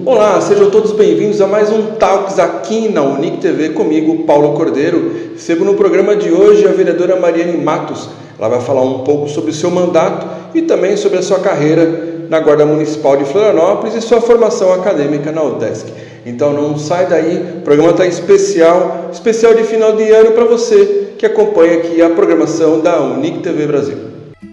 Olá, sejam todos bem-vindos a mais um Talks aqui na Unic TV comigo, Paulo Cordeiro. Recebo no programa de hoje a vereadora Mariane Matos. Ela vai falar um pouco sobre o seu mandato e também sobre a sua carreira na Guarda Municipal de Florianópolis e sua formação acadêmica na UDESC. Então não sai daí, o programa está especial de final de ano para você que acompanha aqui a programação da Unic TV Brasil.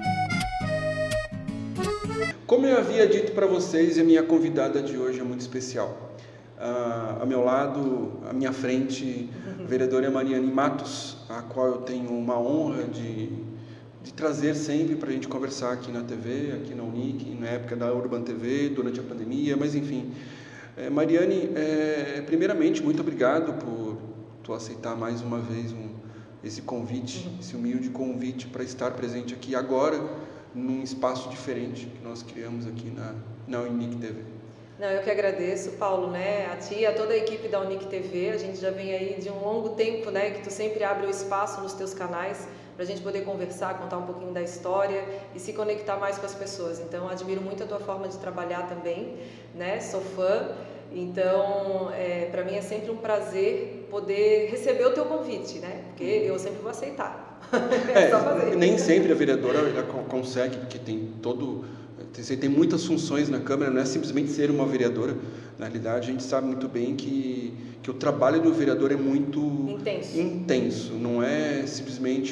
Como eu havia dito para vocês, a minha convidada de hoje é muito especial. A meu lado, à minha frente, a vereadora Mariane Matos, a qual eu tenho uma honra de trazer sempre para a gente conversar aqui na TV, aqui na Unic, na época da Urban TV, durante a pandemia, mas enfim. Mariane, primeiramente, muito obrigado por tu aceitar mais uma vez esse convite, esse humilde convite para estar presente aqui agora, num espaço diferente que nós criamos aqui na Unic TV. Não, eu que agradeço, Paulo, né, a ti e a toda a equipe da Unic TV. A gente já vem aí de um longo tempo, né, que tu sempre abre o espaço nos teus canais para a gente poder conversar, contar um pouquinho da história e se conectar mais com as pessoas. Então, admiro muito a tua forma de trabalhar também, né, sou fã. Então, para mim é sempre um prazer poder receber o teu convite, né, porque eu sempre vou aceitar. Só fazer. Nem sempre a vereadora ela consegue, porque tem muitas funções na Câmara, não é simplesmente ser uma vereadora. Na realidade, a gente sabe muito bem que o trabalho do vereador é muito intenso. Não é simplesmente,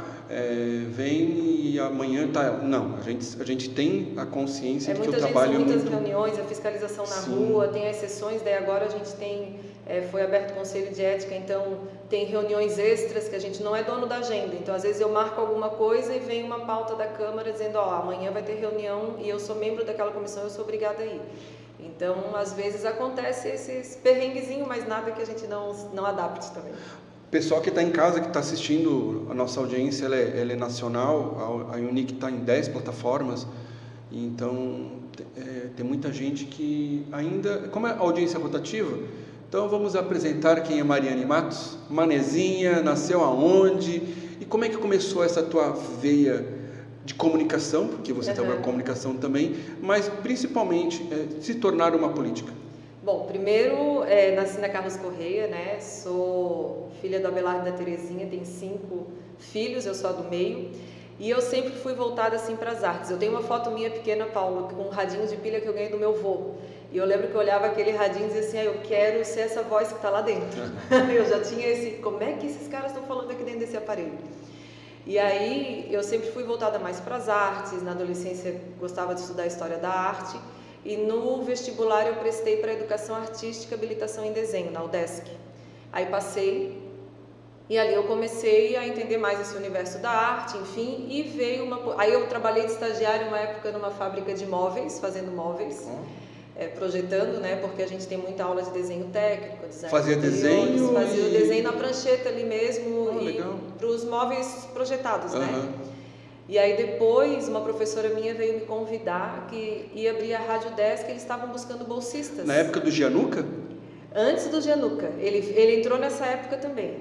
vem e amanhã tá. Não, a gente tem a consciência de que o trabalho é muito... muitas reuniões, a fiscalização na rua, tem as sessões, daí agora a gente tem... foi aberto o Conselho de Ética, então tem reuniões extras que a gente não é dono da agenda. Então, às vezes eu marco alguma coisa e vem uma pauta da Câmara dizendo, amanhã vai ter reunião e eu sou membro daquela comissão, eu sou obrigada a ir. Então, às vezes acontece esses perrenguezinhos, mas nada que a gente não adapte também. Pessoal que está em casa, que está assistindo, a nossa audiência ela é nacional, a Unic está em 10 plataformas, então tem muita gente que ainda... Como é audiência rotativa, então vamos apresentar quem é Mariane Matos. Manezinha, nasceu aonde e como é que começou essa tua veia de comunicação, porque você trabalha com comunicação também, mas principalmente se tornar uma política. Bom, primeiro nasci na Carlos Correia, né? Sou filha do Abelardo e da Terezinha, tenho 5 filhos, eu sou a do meio. E eu sempre fui voltada assim para as artes. Eu tenho uma foto minha pequena, Paulo, com um radinho de pilha que eu ganhei do meu avô. E eu lembro que eu olhava aquele radinho e dizia assim, eu quero ser essa voz que está lá dentro. Eu já tinha como é que esses caras estão falando aqui dentro desse aparelho? E aí eu sempre fui voltada mais para as artes, na adolescência gostava de estudar História da Arte. E no vestibular eu prestei para Educação Artística, Habilitação em Desenho, na UDESC. Aí passei... E ali eu comecei a entender mais esse universo da arte, enfim, e veio Aí eu trabalhei de estagiário uma época numa fábrica de móveis, fazendo móveis, projetando, né, porque a gente tem muita aula de desenho técnico, design. Fazia desenho? Fazia o desenho na prancheta ali mesmo, para os móveis projetados, né. E aí depois uma professora minha veio me convidar que ia abrir a Rádio Desk, eles estavam buscando bolsistas. Na época do Gianluca? Antes do Gianluca, ele entrou nessa época também.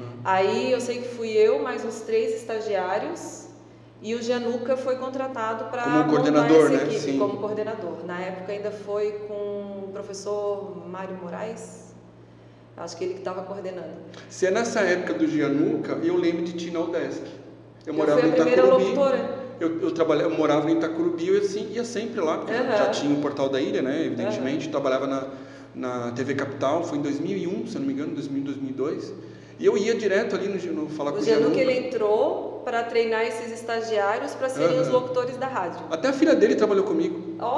Aí eu sei que fui eu, mais uns 3 estagiários, e o Gianluca foi contratado para montar essa equipe, Sim. Como coordenador. Na época ainda foi com o professor Mário Moraes, acho que ele que estava coordenando. Se é nessa época do Gianluca, eu lembro de ti na UDESC. Eu morava fui a primeira locutora. Eu morava em Itacurubi, eu ia sempre lá, porque já tinha o Portal da Ilha, né, evidentemente, trabalhava na TV Capital, foi em 2001, se não me engano, 2002, e eu ia direto ali no falar com o Gianluca. O Gianluca, ele entrou para treinar esses estagiários para serem os locutores da rádio. Até a filha dele trabalhou comigo.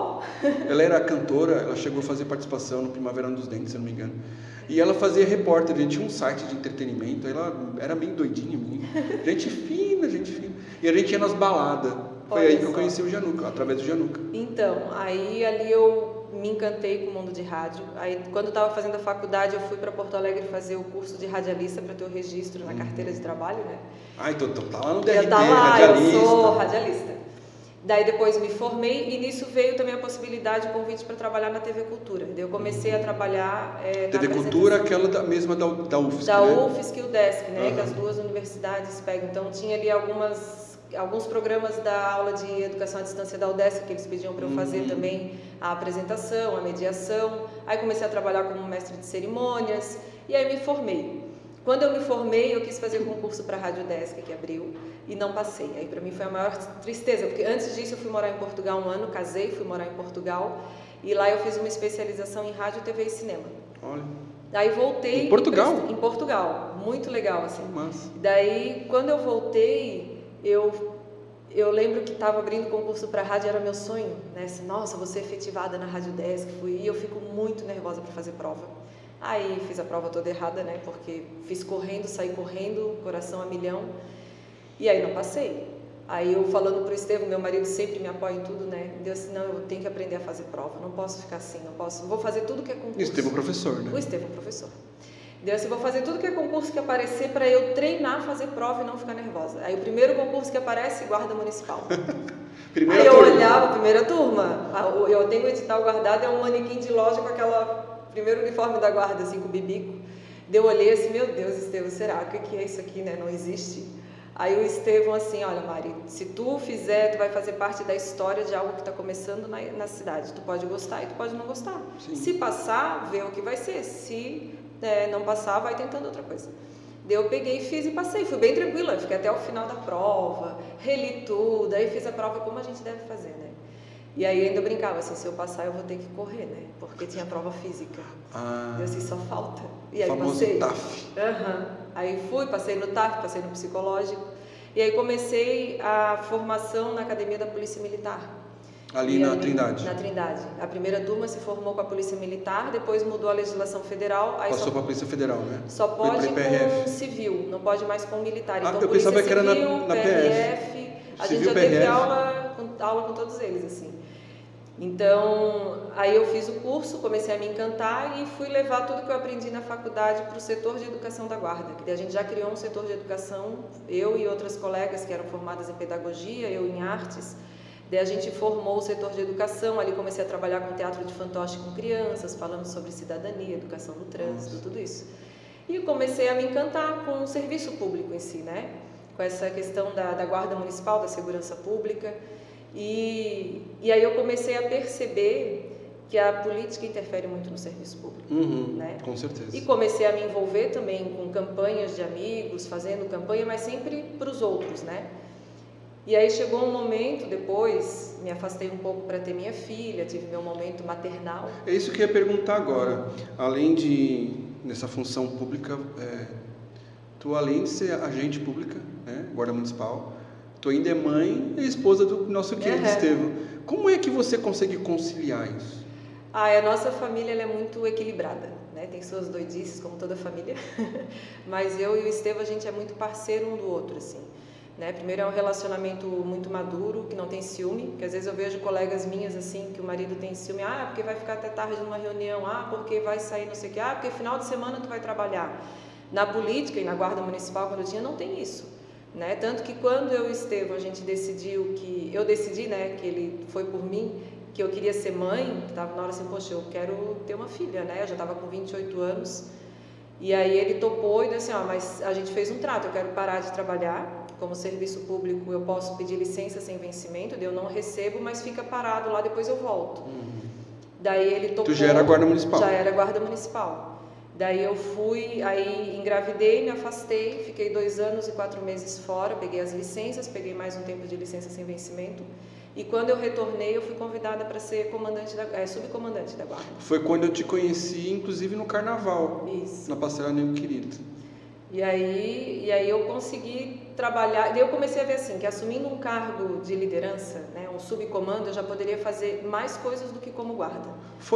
Ela era cantora, ela chegou a fazer participação no Primavera dos Dentes, se não me engano. E ela fazia repórter, a gente tinha um site de entretenimento, ela era bem doidinha, menina. Gente fina. E a gente ia nas baladas. Foi aí que eu conheci o Gianluca, através do Gianluca. Então, aí ali eu me encantei com o mundo de rádio. Aí, quando eu estava fazendo a faculdade, eu fui para Porto Alegre fazer o curso de radialista para ter o registro na carteira de trabalho, né? Então tá lá no DRT, radialista. Eu sou radialista. Daí depois me formei e nisso veio também a possibilidade, o convite para trabalhar na TV Cultura. Daí eu comecei a trabalhar TV Cultura, aquela mesma da UFSC, da UFSC e o UDESC, né? Que as duas universidades pegam. Então tinha ali algumas alguns programas da aula de educação à distância da UDESC, que eles pediam para eu fazer também a apresentação, a mediação. Aí comecei a trabalhar como mestre de cerimônias e aí me formei. Quando eu me formei, eu quis fazer concurso para a Rádio UDESC, que abriu, e não passei. Aí para mim foi a maior tristeza, porque antes disso eu fui morar em Portugal 1 ano, casei, fui morar em Portugal, e lá eu fiz uma especialização em rádio, TV e cinema. Olha. Daí voltei... Em Portugal? Em Portugal, muito legal, assim. Massa. Daí, quando eu voltei, eu lembro que estava abrindo concurso para a rádio, era meu sonho, né? Assim, nossa, vou ser efetivada na Rádio UDESC, fui, e eu fico muito nervosa para fazer prova. Aí fiz a prova toda errada, né? Porque fiz correndo, saí correndo, coração a milhão, e aí não passei. Aí eu falando pro Estevão, meu marido sempre me apoia em tudo, né? Deu assim, não, eu tenho que aprender a fazer prova, não posso ficar assim, não posso, vou fazer tudo que é concurso. E o Estevão professor, né? O Estevão professor. Deu assim, vou fazer tudo que é concurso que aparecer para eu treinar, fazer prova e não ficar nervosa. Aí o primeiro concurso que aparece, guarda municipal. Primeira aí eu turma. olhava, primeira turma, eu tenho o edital guardado, é um manequim de loja com aquela primeiro uniforme da guarda, assim, com bibico. Daí eu olhei assim, meu Deus, Estevão, será? O que é isso aqui, né? Não existe. Aí o Estevão assim, olha Mari, se tu fizer, tu vai fazer parte da história de algo que está começando na cidade. Tu pode gostar e tu pode não gostar. Sim. Se passar, vê o que vai ser. Se não passar, vai tentando outra coisa. Daí eu peguei, fiz e passei. Fui bem tranquila, fiquei até o final da prova, reli tudo, aí fiz a prova como a gente deve fazer, né? E aí ainda brincava assim, se eu passar eu vou ter que correr, né? Porque tinha prova física. E assim, só falta. E aí famoso passei. TAF. Aí fui, passei no TAF, passei no psicológico. E aí comecei a formação na Academia da Polícia Militar. Ali na Trindade? Na Trindade. A primeira turma se formou com a Polícia Militar, depois mudou a legislação federal. Aí passou para a Polícia Federal, né? Só pode com civil, não pode mais com militar. Então, eu pensava que era na PRF. A gente já teve aula com todos eles, assim. Então, aí eu fiz o curso, comecei a me encantar e fui levar tudo que eu aprendi na faculdade para o setor de educação da Guarda. Que a gente já criou um setor de educação, eu e outras colegas que eram formadas em pedagogia, eu em artes. Daí a gente formou o setor de educação, ali comecei a trabalhar com teatro de fantoche com crianças, falando sobre cidadania, educação no trânsito, tudo isso. E comecei a me encantar com o serviço público em si, né? Com essa questão da Guarda Municipal, da segurança pública. E aí eu comecei a perceber que a política interfere muito no serviço público, né? Com certeza. E comecei a me envolver também com campanhas de amigos, fazendo campanha, mas sempre para os outros, né? E aí chegou um momento, depois me afastei um pouco para ter minha filha, tive meu momento maternal. É isso que eu ia perguntar agora. Além de, nessa função pública, tu além de ser agente pública, né, guarda municipal, tu ainda é mãe e esposa do nosso querido Estevão. Como é que você consegue conciliar isso? A nossa família ela é muito equilibrada, né? Tem suas doidices, como toda família, mas eu e o Estevão, a gente é muito parceiro um do outro, assim. Né? Primeiro é um relacionamento muito maduro, que não tem ciúme, que às vezes eu vejo colegas minhas assim, que o marido tem ciúme, porque vai ficar até tarde numa reunião, porque vai sair não sei o que, porque final de semana tu vai trabalhar. Na política e na guarda municipal, quando eu tinha, não tem isso. Né? Tanto que quando eu e o Estevão, a gente decidiu que, eu decidi, né, que ele foi por mim, que eu queria ser mãe, que estava na hora assim, poxa, eu quero ter uma filha, né? Eu já estava com 28 anos, e aí ele topou e disse assim, mas a gente fez um trato, eu quero parar de trabalhar, como serviço público eu posso pedir licença sem vencimento, eu não recebo, mas fica parado lá, depois eu volto. Daí ele topou. Tu já era guarda municipal? Já era guarda municipal. Daí eu fui, aí engravidei, me afastei, fiquei 2 anos e 4 meses fora, peguei as licenças, peguei mais um tempo de licença sem vencimento. E quando eu retornei, eu fui convidada para ser subcomandante da guarda. Foi quando eu te conheci, inclusive no carnaval. Isso. Na Passeio Nego Querido. E aí eu consegui trabalhar, daí eu comecei a ver assim, que assumindo um cargo de liderança, né, um subcomando, eu já poderia fazer mais coisas do que como guarda.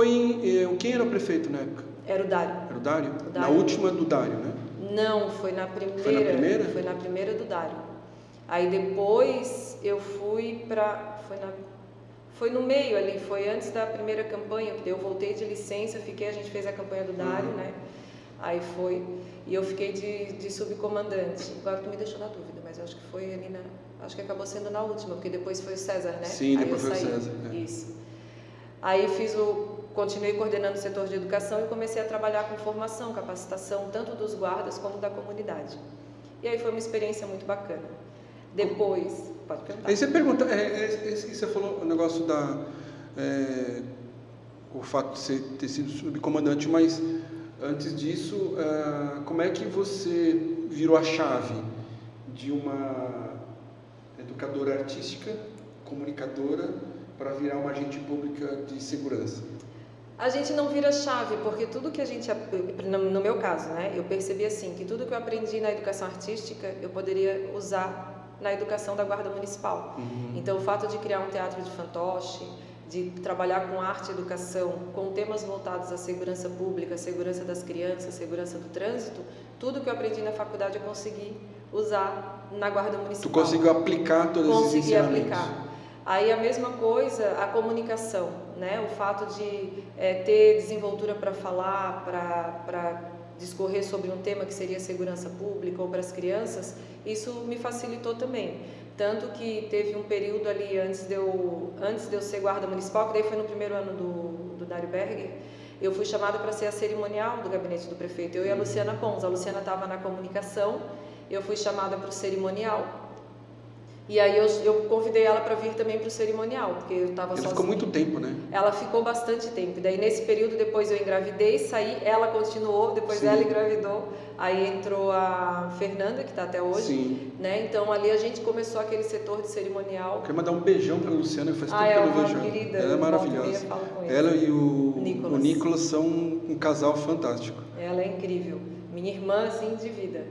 Quem era o prefeito na época? Era o Dário. Era o Dário? O Dário. Na última do Dário, né? Não, foi na primeira. Foi na primeira? Foi na primeira do Dário. Aí depois eu fui para... Foi no meio ali, foi antes da primeira campanha, que eu voltei de licença, a gente fez a campanha do Dário, né? Aí foi, e eu fiquei de subcomandante. Agora tu me deixou na dúvida, mas eu acho que foi ali acho que acabou sendo na última, porque depois foi o César, né? Sim, depois foi o César. Isso. Aí continuei coordenando o setor de educação e comecei a trabalhar com formação, capacitação, tanto dos guardas como da comunidade. E aí foi uma experiência muito bacana. Depois... pode perguntar. Aí você pergunta, você falou o negócio o fato de você ter sido subcomandante, mas antes disso, como é que você virou a chave de uma educadora artística, comunicadora, para virar uma agente pública de segurança? A gente não vira chave, porque tudo que a gente, no meu caso, né, eu percebi assim, que tudo que eu aprendi na educação artística, eu poderia usar na educação da Guarda Municipal. Então, o fato de criar um teatro de fantoche, de trabalhar com arte e educação, com temas voltados à segurança pública, segurança das crianças, segurança do trânsito, tudo que eu aprendi na faculdade eu consegui usar na Guarda Municipal. Tu conseguiu aplicar todos esses ensinamentos? Consegui aplicar. Aí a mesma coisa, a comunicação, né? O fato de ter desenvoltura para falar, para discorrer sobre um tema que seria segurança pública ou para as crianças, isso me facilitou também. Tanto que teve um período ali antes de eu ser guarda municipal, que daí foi no primeiro ano do Dário Berger, eu fui chamada para ser a cerimonial do gabinete do prefeito, eu e a Luciana Pons. A Luciana estava na comunicação, eu fui chamada para o cerimonial. E aí eu convidei ela para vir também para o cerimonial, porque eu estava sozinha. Ela ficou muito tempo, né? Ela ficou bastante tempo. Daí nesse período depois eu engravidei, saí, ela continuou, depois ela engravidou. Aí entrou a Fernanda, que está até hoje. Sim. Né? Então ali a gente começou aquele setor de cerimonial. Eu quero mandar um beijão para a Luciana, que faz tempo que eu não vejo ela. Querida, ela é maravilhosa. Ela e o Nicolas são um casal fantástico. Ela é incrível. Minha irmã, assim, de vida.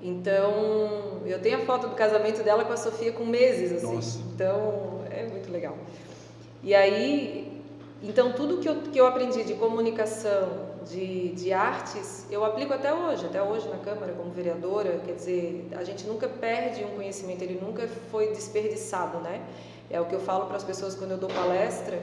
Então, eu tenho a foto do casamento dela com a Sofia com meses, assim. Nossa. Então, é muito legal. E aí, então tudo que eu aprendi de comunicação, de artes, eu aplico até hoje na Câmara como vereadora. Quer dizer, a gente nunca perde um conhecimento, ele nunca foi desperdiçado, né? É o que eu falo para as pessoas quando eu dou palestra.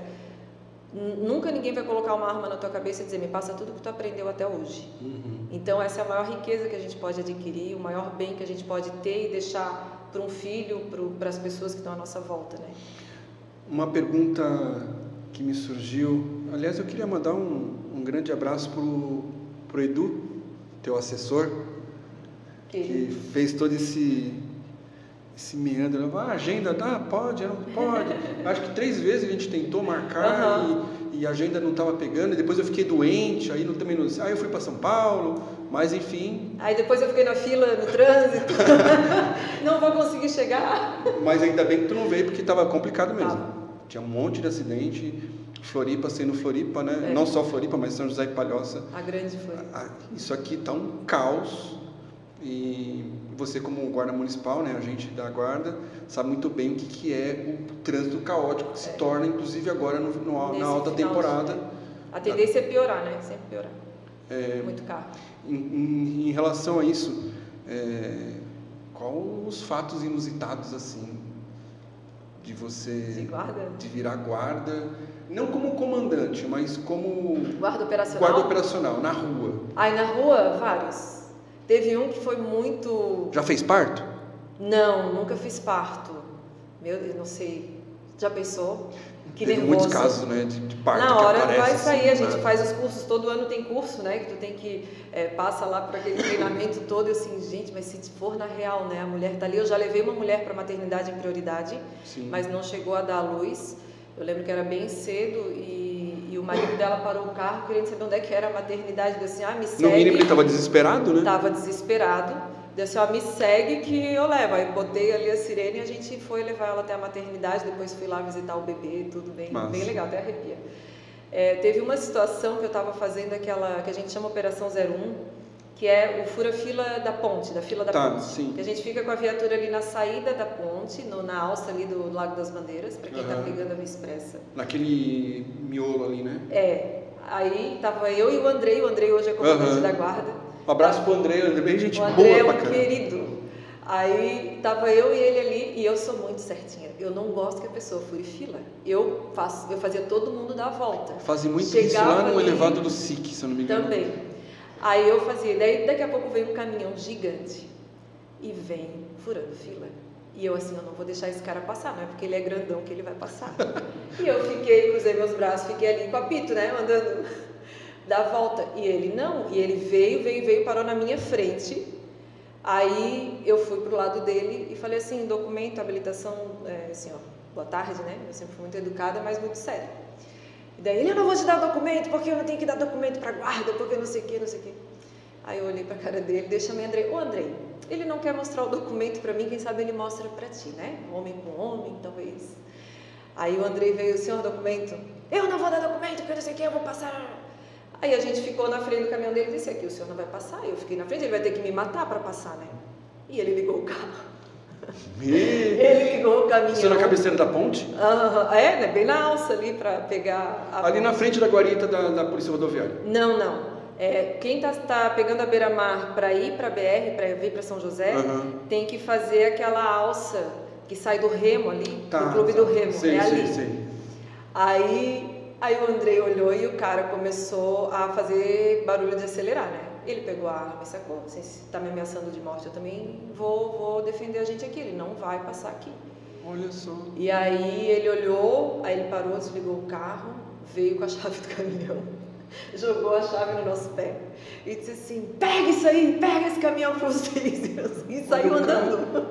Nunca ninguém vai colocar uma arma na tua cabeça e dizer, me passa tudo que tu aprendeu até hoje. Então essa é a maior riqueza que a gente pode adquirir, o maior bem que a gente pode ter e deixar para um filho, para as pessoas que estão à nossa volta, né? Uma pergunta que me surgiu, aliás, eu queria mandar um grande abraço pro Edu, teu assessor, que fez todo esse meandro. A agenda, pode, não pode. Acho que 3 vezes a gente tentou marcar e a agenda não estava pegando. E depois eu fiquei doente, aí também não sei. Aí eu fui para São Paulo, mas enfim. Aí depois eu fiquei na fila no trânsito. Não vou conseguir chegar. Mas ainda bem que tu não veio, porque estava complicado mesmo. Tinha um monte de acidente. Floripa sendo Floripa, né? Não só Floripa, mas São José e Palhoça. A grande Floripa. Isso aqui está um caos. E você, como guarda municipal, né, agente da guarda, sabe muito bem o que é o trânsito caótico que se torna, inclusive agora na alta temporada. A tendência é piorar, né? Sempre piorar. Muito carro. Em relação a isso, qual os fatos inusitados assim de você de virar guarda, não como comandante, mas como guarda operacional na rua? Na rua, vários. Teve um que foi muito... Já fez parto? Não, nunca fiz parto. Meu Deus, não sei. Já pensou? Que Teve nervoso. Muitos casos, né, de parto. Na hora que vai sair, assim, a gente faz os cursos, todo ano tem curso, né? Que tu tem que passa lá por aquele treinamento todo. Eu assim, gente, mas se for na real, né? A mulher tá ali. Eu já levei uma mulher para maternidade em prioridade, mas não chegou a dar à luz. Eu lembro que era bem cedo e o marido dela parou o carro querendo saber onde é que era a maternidade. Eu disse, me segue. No mínimo ele estava desesperado, né? Estava desesperado. Eu disse, me segue que eu levo. Aí botei ali a sirene e a gente foi levar ela até a maternidade. Depois fui lá visitar o bebê, tudo bem legal, até arrepia. Teve uma situação que eu estava fazendo, aquela que a gente chama Operação 01, que é o fura-fila da ponte, da fila da ponte. Sim. Que a gente fica com a viatura ali na saída da ponte, na alça ali do Lago das Bandeiras, para quem está pegando a Via Expressa. Naquele miolo ali, né? Aí tava eu e o Andrei hoje é comandante da guarda. Um abraço pro Andrei, bem gente boa. O Andrei é um querido. Aí tava eu e ele ali, e eu sou muito certinha. Eu não gosto que a pessoa fure fila. Eu fazia todo mundo dar a volta. Fazem muito isso lá no elevado do SIC, se eu não me engano. Também. Aí eu fazia, daí daqui a pouco veio um caminhão gigante e vem furando fila. E eu assim, eu não vou deixar esse cara passar, não é porque ele é grandão que ele vai passar. E eu cruzei meus braços, fiquei ali com o apito, né, mandando dar a volta. E ele não, e ele veio, parou na minha frente. Aí eu fui pro lado dele e falei assim, documento, habilitação, assim, ó, boa tarde, né? Eu sempre fui muito educada, mas muito séria. E daí ele, eu não vou te dar documento, porque eu não tenho que dar documento pra guarda, porque não sei o que, não sei o que. Aí eu olhei pra cara dele, deixa me Andrei, ô Andrei, ele não quer mostrar o documento pra mim, quem sabe ele mostra pra ti, né? Homem com homem, talvez. Aí o Andrei veio, senhor, documento? Eu não vou dar documento, porque não sei o que, eu vou passar. Aí a gente ficou na frente do caminhão dele e disse, aqui o senhor não vai passar. Eu fiquei na frente, ele vai ter que me matar para passar, né? E ele ligou o carro. Ele ligou o caminhão. Isso na cabeceira da ponte? Né? Bem na alça ali para pegar a ali ponte. Na frente da guarita da Polícia Rodoviária? Não. Quem tá pegando a beira-mar para ir para a BR, para vir para São José, tem que fazer aquela alça que sai do Remo ali, do Clube do Remo. Sei. Aí o Andrei olhou e o cara começou a fazer barulho de acelerar, né? Ele pegou a arma e sacou. Se está me ameaçando de morte, eu também vou defender a gente aqui. Ele não vai passar aqui. Olha só. E aí ele olhou, aí ele parou, desligou o carro, veio com a chave do caminhão, jogou a chave no nosso pé e disse assim, pega isso aí, pega esse caminhão para vocês. E saiu andando.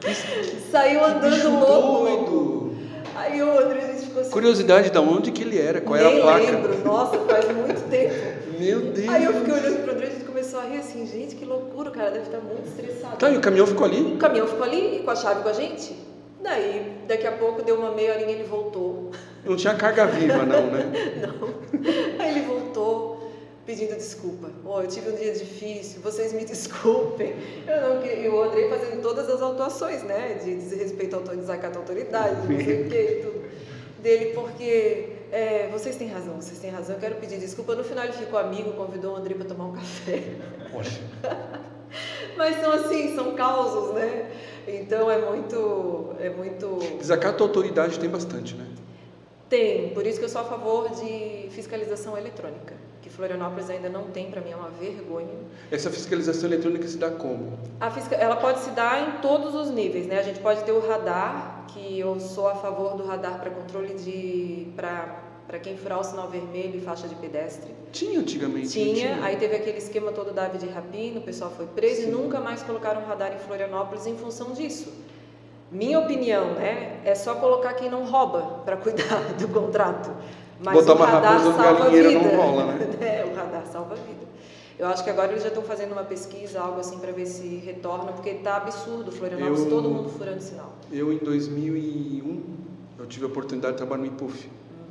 Saiu andando louco. Doido. Aí o André, a gente ficou assim... Curiosidade, de onde que ele era? Qual era a placa? Nem lembro, nossa, faz muito tempo. Meu Deus. Aí eu fiquei olhando pro André, a gente começou a rir assim, gente, que loucura, o cara deve estar muito estressado. Tá, e o caminhão ficou ali? O caminhão ficou ali, com a chave com a gente. Daí, daqui a pouco, deu uma meia horinha e ele voltou. Não tinha carga viva, não, né? Não. Aí ele voltou pedindo desculpa. Eu tive um dia difícil, vocês me desculpem. E o Andrei fazendo todas as autuações, né? De desrespeito ao desacato à autoridade, não sei o que e tudo. Dele, porque vocês têm razão, eu quero pedir desculpa. No final ele ficou amigo, convidou o Andrei para tomar um café. Poxa. Mas são causos, né? Então é muito... Desacato à autoridade tem bastante, né? Tem, por isso que eu sou a favor de fiscalização eletrônica, que Florianópolis ainda não tem, para mim é uma vergonha. Essa fiscalização eletrônica se dá como? Ela pode se dar em todos os níveis, né? A gente pode ter o radar, que eu sou a favor do radar para controle para quem furar o sinal vermelho e faixa de pedestre. Tinha antigamente. Tinha, aí teve aquele esquema todo da ave de rapina, o pessoal foi preso. Sim. E nunca mais colocaram radar em Florianópolis em função disso. Minha opinião, né, é só colocar quem não rouba para cuidar do contrato. Mas botar o radar salva a vida. Não rola, né? O radar salva a vida. Eu acho que agora eles já estão fazendo uma pesquisa, algo assim, para ver se retorna, porque está absurdo Florianópolis, todo mundo furando sinal. Eu, em 2001, eu tive a oportunidade de trabalhar no IPUF.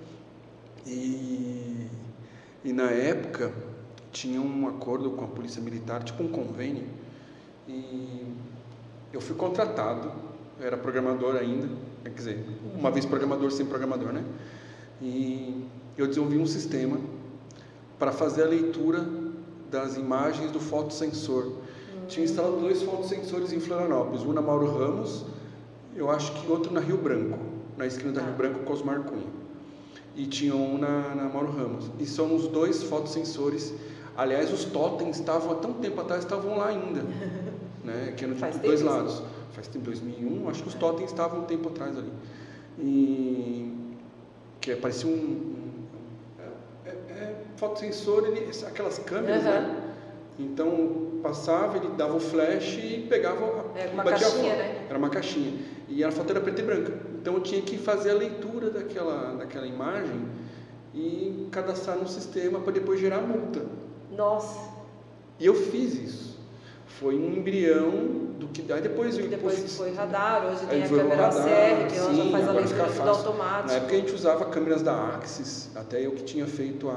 E na época, tinha um acordo com a Polícia Militar, tipo um convênio, e eu fui contratado. Eu era programador ainda, quer dizer, uma vez programador, sempre programador, né? E eu desenvolvi um sistema para fazer a leitura das imagens do fotossensor. Tinha instalado 2 fotossensores em Florianópolis, um na Mauro Ramos, eu acho que outro na Rio Branco, na esquina da Rio Branco com Osmar Cunha. E tinha um na Mauro Ramos. E são os 2 fotossensores. Aliás, os totens estavam, há tanto tempo atrás, estavam lá ainda, né? Que eram de dois lados. Faz tempo, 2001, acho que os totens estavam um tempo atrás ali. E que parecia fotossensor, aquelas câmeras, né? Então passava, ele dava o flash e pegava e uma batia caixinha, a foto. né? Era uma caixinha. E a foto era preta e branca. Então eu tinha que fazer a leitura daquela imagem e cadastrar no sistema para depois gerar a multa. Nossa! E eu fiz isso. Foi um embrião do que daí depois foi radar, hoje tem a câmera CR, que ela já faz a leitura tudo automático. Na época a gente usava câmeras da Axis, até eu que tinha feito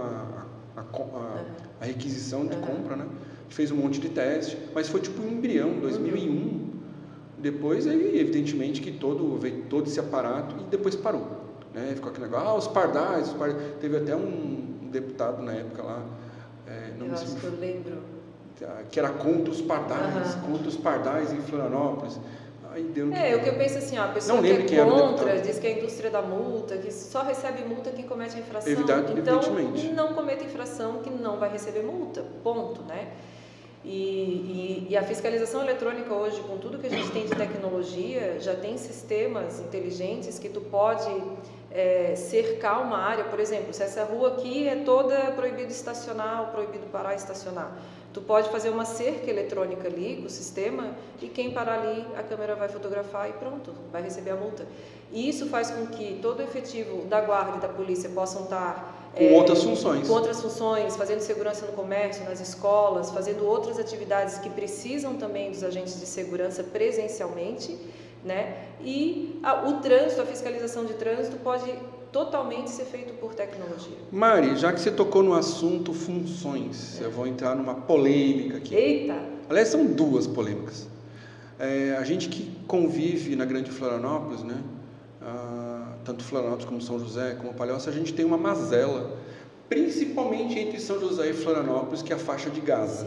a requisição de compra, né? A gente fez um monte de teste, mas foi tipo um embrião, 2001. Depois aí, evidentemente, que veio todo esse aparato e depois parou, né? Ficou aquele negócio, os pardais. Teve até um deputado na época lá, eu acho que eu lembro. Que era contra os pardais em Florianópolis. Aí deu o que eu penso assim, a pessoa que é contra, diz que é a indústria da multa, que só recebe multa quem comete a infração. Então, evidentemente. não cometa infração que não vai receber multa, ponto, né? E a fiscalização eletrônica hoje, com tudo que a gente tem de tecnologia, já tem sistemas inteligentes que tu pode cercar uma área. Por exemplo, se essa rua aqui é toda proibido estacionar ou proibido parar e estacionar, tu pode fazer uma cerca eletrônica ali com o sistema e quem parar ali, a câmera vai fotografar e pronto, vai receber a multa. E isso faz com que todo o efetivo da guarda e da polícia possam estar com outras funções. Com outras funções, fazendo segurança no comércio, nas escolas, fazendo outras atividades que precisam também dos agentes de segurança presencialmente, né? E o trânsito, a fiscalização de trânsito pode totalmente ser feito por tecnologia. Mari, já que você tocou no assunto funções, eu vou entrar numa polêmica aqui. Eita! Aliás, são duas polêmicas. A gente que convive na Grande Florianópolis, né? Tanto Florianópolis como São José, como Palhoça, a gente tem uma mazela, principalmente entre São José e Florianópolis, que é a faixa de Gaza.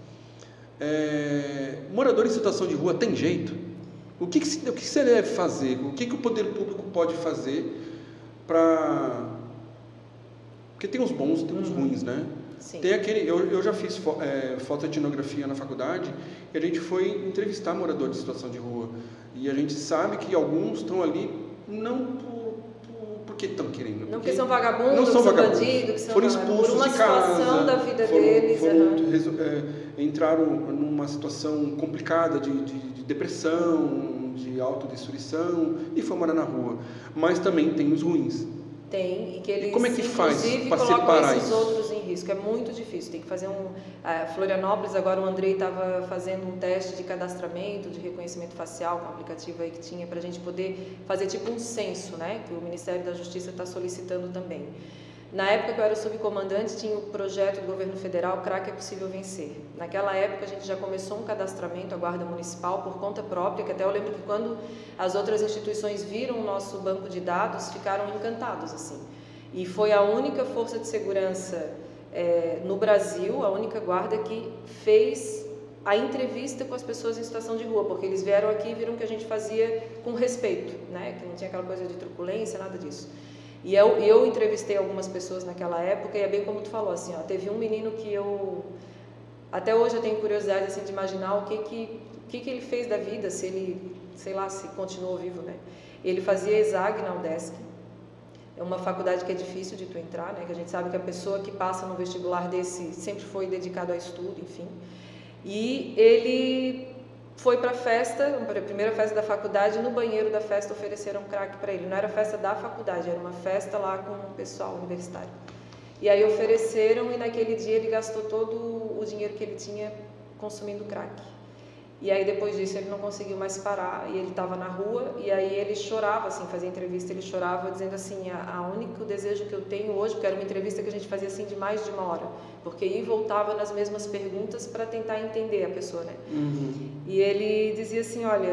Morador em situação de rua tem jeito? O que você deve fazer? O que o poder público pode fazer para... Porque tem os bons e tem os ruins, né? Sim. Tem aquele... Eu já fiz fotoetnografia na faculdade e a gente foi entrevistar moradores de situação de rua. E a gente sabe que alguns estão ali não porque estão querendo. Não porque são vagabundos, não são vagabundos, bandidos, que são foram expulsos por uma de casa, situação da vida deles. Entraram numa situação complicada de depressão, de autodestruição e foram morar na rua. Mas também tem os ruins. Tem, e que eles, como é que faz para colocam separar esses isso? outros em risco. É muito difícil. Tem que fazer Florianópolis, agora o Andrei estava fazendo um teste de cadastramento, de reconhecimento facial, com um aplicativo aí que tinha, para a gente poder fazer tipo um censo, né? Que o Ministério da Justiça está solicitando também. Na época que eu era subcomandante, tinha o projeto do governo federal Crack é Possível Vencer. Naquela época a gente já começou um cadastramento, a Guarda Municipal, por conta própria, que até eu lembro que quando as outras instituições viram o nosso banco de dados, ficaram encantados, assim. E foi a única força de segurança no Brasil, a única guarda que fez a entrevista com as pessoas em situação de rua, porque eles vieram aqui e viram que a gente fazia com respeito, né? Que não tinha aquela coisa de truculência, nada disso. E eu entrevistei algumas pessoas naquela época e é bem como tu falou, assim, ó, teve um menino que até hoje eu tenho curiosidade, assim, de imaginar o que ele fez da vida, se ele, sei lá, se continuou vivo, né? Ele fazia ESAG na UDESC, é uma faculdade que é difícil de tu entrar, né? Que a gente sabe que a pessoa que passa no vestibular desse sempre foi dedicado ao estudo, enfim. E ele foi para a festa, a primeira festa da faculdade, e no banheiro da festa ofereceram crack para ele. Não era festa da faculdade, era uma festa lá com o pessoal universitário. E aí ofereceram e naquele dia ele gastou todo o dinheiro que ele tinha consumindo crack. E aí depois disso ele não conseguiu mais parar e ele estava na rua e aí ele chorava, assim, fazia entrevista, ele chorava dizendo assim, o único desejo que eu tenho hoje, porque era uma entrevista que a gente fazia assim de mais de uma hora, porque ia e voltava nas mesmas perguntas para tentar entender a pessoa, né? E ele dizia assim, olha,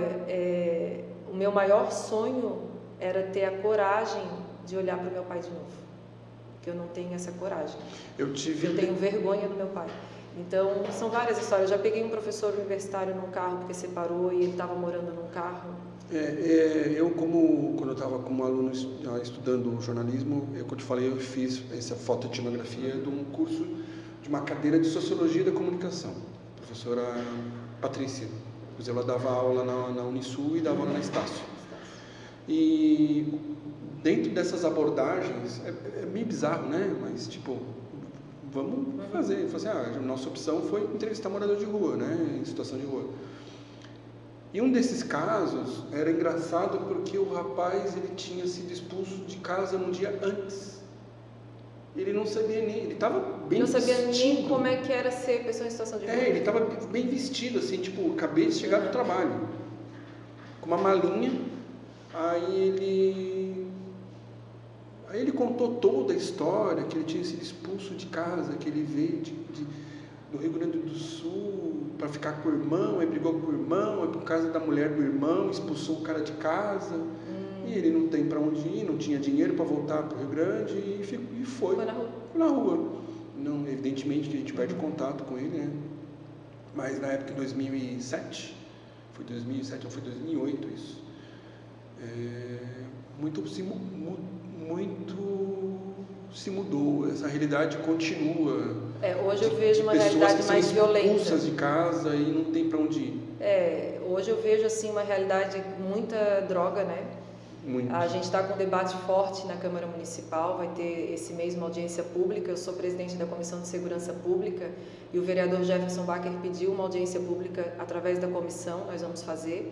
o meu maior sonho era ter a coragem de olhar para o meu pai de novo, que eu não tenho essa coragem. Eu tenho vergonha do meu pai. Então, são várias histórias. Eu já peguei um professor universitário num carro porque separou e ele estava morando num carro. Eu, quando eu estava como aluno estudando jornalismo, como eu te falei, eu fiz essa fotoetnografia de um curso de uma cadeira de Sociologia da Comunicação. A professora Patrícia. Ela dava aula na Unisul e dava aula na Estácio. E dentro dessas abordagens, é meio bizarro, né? Mas, tipo... vamos fazer. A nossa opção foi entrevistar morador de rua, né, em situação de rua. E um desses casos era engraçado porque o rapaz ele tinha sido expulso de casa no dia antes. Ele não sabia nem, ele estava bem vestido. Não sabia nem como é que era ser pessoa em situação de rua. Ele estava bem vestido, assim, tipo, acabei de chegar do trabalho, com uma malinha. Aí ele contou toda a história, que ele tinha sido expulso de casa, que ele veio do Rio Grande do Sul para ficar com o irmão, aí brigou com o irmão, aí por causa da mulher do irmão, expulsou o cara de casa, e ele não tem para onde ir, não tinha dinheiro para voltar para o Rio Grande, e foi na rua. Não, evidentemente que a gente perde contato com ele, né? Mas na época de 2007, foi 2007 ou foi 2008 isso, muito se mudou, essa realidade continua. Hoje eu vejo uma realidade mais violenta. Expulsas de casa e não tem para onde ir. Hoje eu vejo assim uma realidade com muita droga, né? Muito. A gente está com um debate forte na Câmara Municipal, vai ter esse mês uma audiência pública. Eu sou presidente da Comissão de Segurança Pública e o vereador Jefferson Bacher pediu uma audiência pública através da comissão, nós vamos fazer,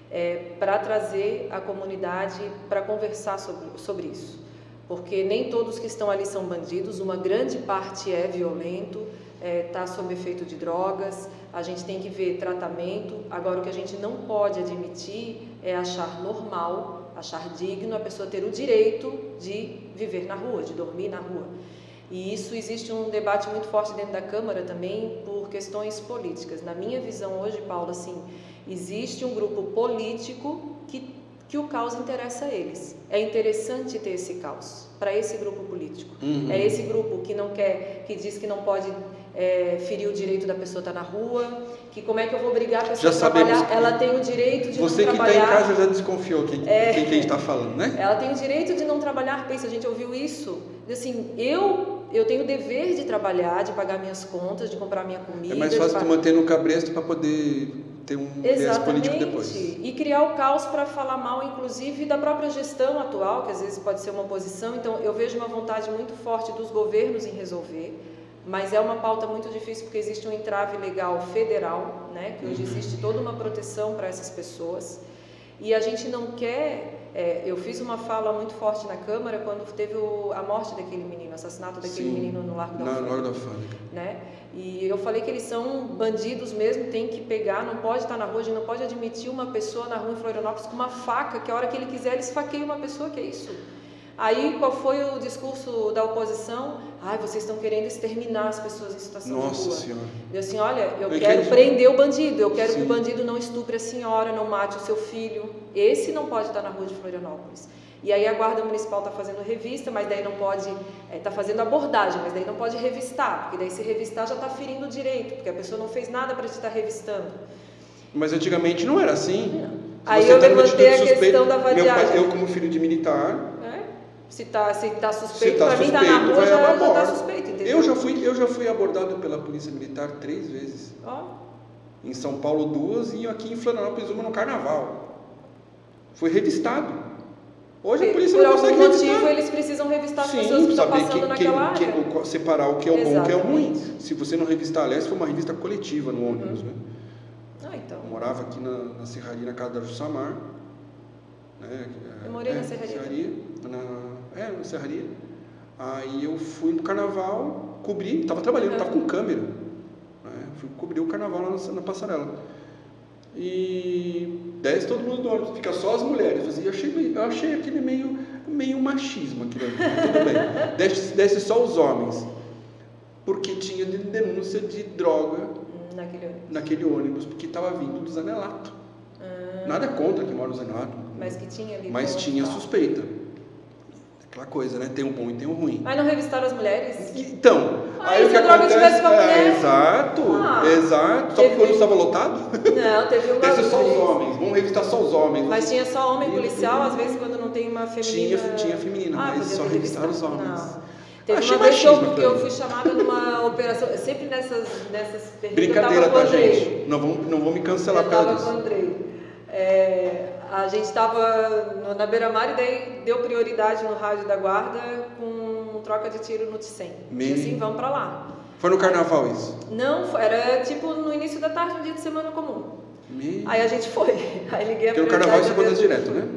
para trazer a comunidade para conversar sobre isso. Porque nem todos que estão ali são bandidos, uma grande parte é violento, está sob efeito de drogas, a gente tem que ver tratamento. Agora, o que a gente não pode admitir é achar normal, achar digno a pessoa ter o direito de viver na rua, de dormir na rua. E isso existe um debate muito forte dentro da Câmara também por questões políticas. Na minha visão hoje, Paulo, assim, existe um grupo político que o caos interessa a eles. É interessante ter esse caos para esse grupo político. É esse grupo que não quer, que diz que não pode ferir o direito da pessoa estar na rua, que como é que eu vou obrigar a pessoa a trabalhar? Ela tem o direito de não trabalhar. Você que está em casa já desconfiou quem que a gente está falando, né? Ela tem o direito de não trabalhar. Pensa, a gente ouviu isso. Assim, eu tenho o dever de trabalhar, de pagar minhas contas, de comprar minha comida. É mais fácil tu manter no cabresto para poder ter um viés político depois. E criar o caos para falar mal, inclusive, da própria gestão atual, que às vezes pode ser uma oposição. Então, eu vejo uma vontade muito forte dos governos em resolver, mas é uma pauta muito difícil porque existe um entrave legal federal, né? Que hoje existe toda uma proteção para essas pessoas. E a gente não quer... eu fiz uma fala muito forte na Câmara quando teve a morte daquele menino, o assassinato daquele menino no Largo da Alfândega. Né? E eu falei que eles são bandidos mesmo, tem que pegar, não pode estar na rua, a gente não pode admitir uma pessoa na rua em Florianópolis com uma faca, que a hora que ele quiser ele esfaqueia uma pessoa, que é isso? Aí qual foi o discurso da oposição? Vocês estão querendo exterminar as pessoas em situação de rua. Nossa Senhora. Eu assim, olha, eu quero prender o bandido, eu quero que o bandido não estupre a senhora, não mate o seu filho. Esse não pode estar na rua de Florianópolis. E aí a Guarda Municipal está fazendo revista, mas daí não pode, está fazendo abordagem, mas daí não pode revistar, porque daí se revistar já está ferindo o direito, porque a pessoa não fez nada para te estar revistando. Mas antigamente não era assim. Não. Aí eu levantei a questão da vadiagem. Eu como filho de militar... Se tá suspeito, para mim tá na rua já tá suspeito, entendeu? Eu já fui abordado pela Polícia Militar 3 vezes. Em São Paulo 2 e aqui em Florianópolis uma no Carnaval. Foi revistado. Hoje a polícia não consegue revistar. Por algum motivo eles precisam revistar as pessoas que estão passando naquela área. Separar o que é o bom e o que é o ruim. Se você não revistar, aliás, foi uma revista coletiva no ônibus, né? Então. Eu morava aqui na Serraria, na casa da Jussamar. Eu morei na Serraria. Na Serraria. Aí eu fui no Carnaval, cobri, estava trabalhando, estava com câmera. Fui cobrir o Carnaval lá na passarela. E desce todo mundo do ônibus, fica só as mulheres. Eu achei aquele meio machismo aquilo ali, tudo bem. Desce só os homens. Porque tinha denúncia de droga naquele ônibus, porque estava vindo do Zanelato. Nada contra quem mora no Zanelato. Mas que tinha ali. Mas tinha suspeita. Aquela coisa, né? Tem o bom e tem o ruim. Mas não revistaram as mulheres? Então, aí o que acontece... tivesse com a mulher? Exato. Só porque o ônibus estava lotado? Não, teve uma vez. Só os homens, vamos revistar só os homens. Mas tinha só homem policial, às vezes quando não tem uma feminina... Tinha feminina, mas só revistaram os homens. Não. Teve uma vez que eu fui chamada numa operação, sempre nessas brincadeira, tá, gente? Não vão me cancelar por causa disso. Eu estava com o Andrei. A gente estava na beira-mar e daí deu prioridade no rádio da guarda com troca de tiro no Ticem. E assim, vamos pra lá. Foi no Carnaval isso? Não, era tipo no início da tarde, um dia de semana comum. Aí a gente foi. Aí liguei a porque no Carnaval isso acontece direto, né?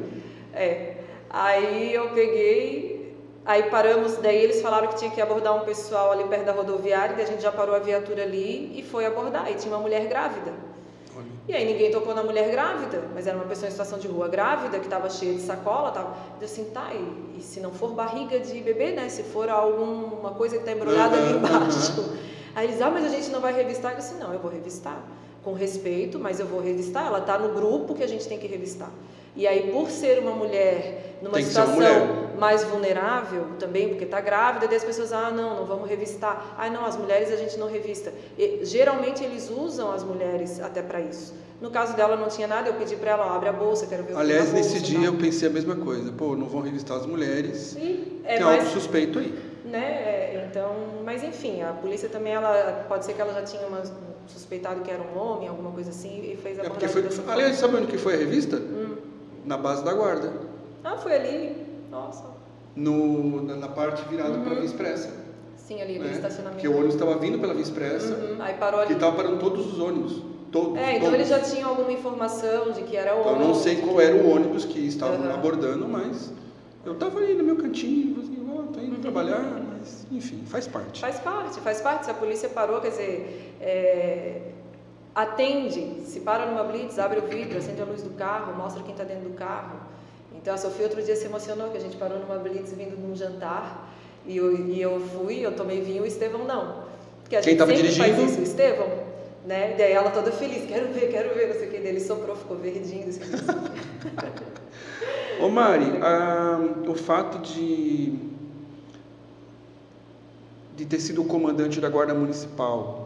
Aí eu peguei, aí paramos, daí eles falaram que tinha que abordar um pessoal ali perto da rodoviária, daí a gente já parou a viatura ali e foi abordar. E tinha uma mulher grávida. E aí ninguém tocou na mulher grávida, mas era uma pessoa em situação de rua grávida, que estava cheia de sacola, eu assim, e se não for barriga de bebê, né, se for alguma coisa que está embrulhada ali embaixo. Aí eles, mas a gente não vai revistar? Eu disse, não, eu vou revistar, com respeito, mas eu vou revistar, ela está no grupo que a gente tem que revistar. E aí, por ser uma mulher numa situação mais vulnerável também, porque está grávida, daí as pessoas, não vamos revistar. Não, as mulheres a gente não revista. Geralmente eles usam as mulheres até para isso. No caso dela não tinha nada, eu pedi para ela, abre a bolsa, quero ver o que Aliás, nesse dia eu pensei a mesma coisa. Não vão revistar as mulheres, tem algo suspeito aí. né? Então, mas enfim, a polícia também, ela pode ser que ela já tinha suspeitado que era um homem, alguma coisa assim, e fez a abordagem dessa forma. Aliás, sabe onde que foi a revista? Na base da guarda. Ah, foi ali? Nossa. Na parte virada para a Via Expressa. Sim, ali no estacionamento. Porque o ônibus estava vindo pela Via Expressa. Aí parou ali. Que estava parando todos os ônibus. Todos. Então eles já tinham alguma informação de que era homem. Eu não sei qual era o ônibus que estavam abordando, mas eu estava ali no meu cantinho, assim, tô indo trabalhar, mas enfim, faz parte. Faz parte. Se a polícia parou, quer dizer, atende, se para numa blitz, abre o vidro, acende a luz do carro, mostra quem está dentro do carro. Então a Sofia outro dia se emocionou que a gente parou numa blitz vindo de um jantar e eu tomei vinho, o Estevão não. Porque a gente Quem estava sempre dirigindo? faz isso, o Estevão, né? Daí ela toda feliz, quero ver, não sei o que, dele soprou, ficou verdinho, assim. Ô Mari, o fato de ter sido o comandante da Guarda Municipal,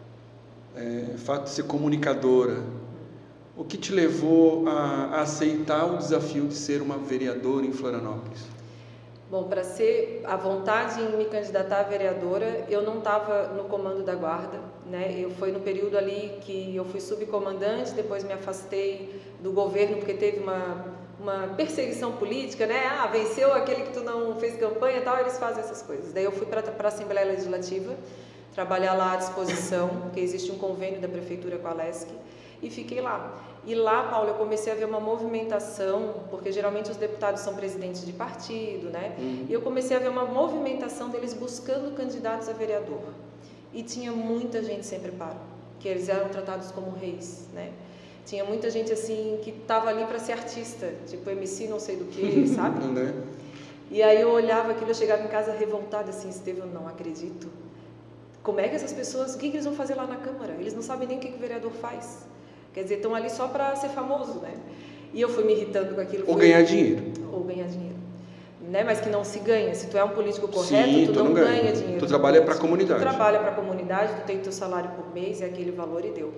o fato de ser comunicadora, o que te levou a aceitar o desafio de ser uma vereadora em Florianópolis? Bom, para ser a vontade em me candidatar a vereadora, eu não estava no comando da guarda, né? Foi no período ali que eu fui subcomandante, depois me afastei do governo porque teve uma perseguição política, né? Venceu aquele que tu não fez campanha e tal, eles fazem essas coisas. Daí eu fui para a Assembleia Legislativa, trabalhar lá à disposição, porque existe um convênio da Prefeitura com a Alesc, e fiquei lá. E lá, Paulo, eu comecei a ver uma movimentação, porque geralmente os deputados são presidentes de partido, né? E eu comecei a ver uma movimentação deles buscando candidatos a vereador. E tinha muita gente sem preparo, que eles eram tratados como reis, né? Tinha muita gente assim que estava ali para ser artista, tipo MC não sei do que, sabe? E aí eu olhava aquilo, eu chegava em casa revoltada assim, Estevão, não acredito. Como é que essas pessoas, o que eles vão fazer lá na Câmara? Eles não sabem nem o que o vereador faz. Quer dizer, estão ali só para ser famoso, né? E eu fui me irritando com aquilo. Ou ganhar dinheiro. Ou ganhar dinheiro. Né? Mas que não se ganha. Se tu é um político correto, sim, tu não ganha dinheiro. Tu trabalha para a comunidade. Tu trabalha para a comunidade, tu tem teu salário por mês, é aquele valor e deu.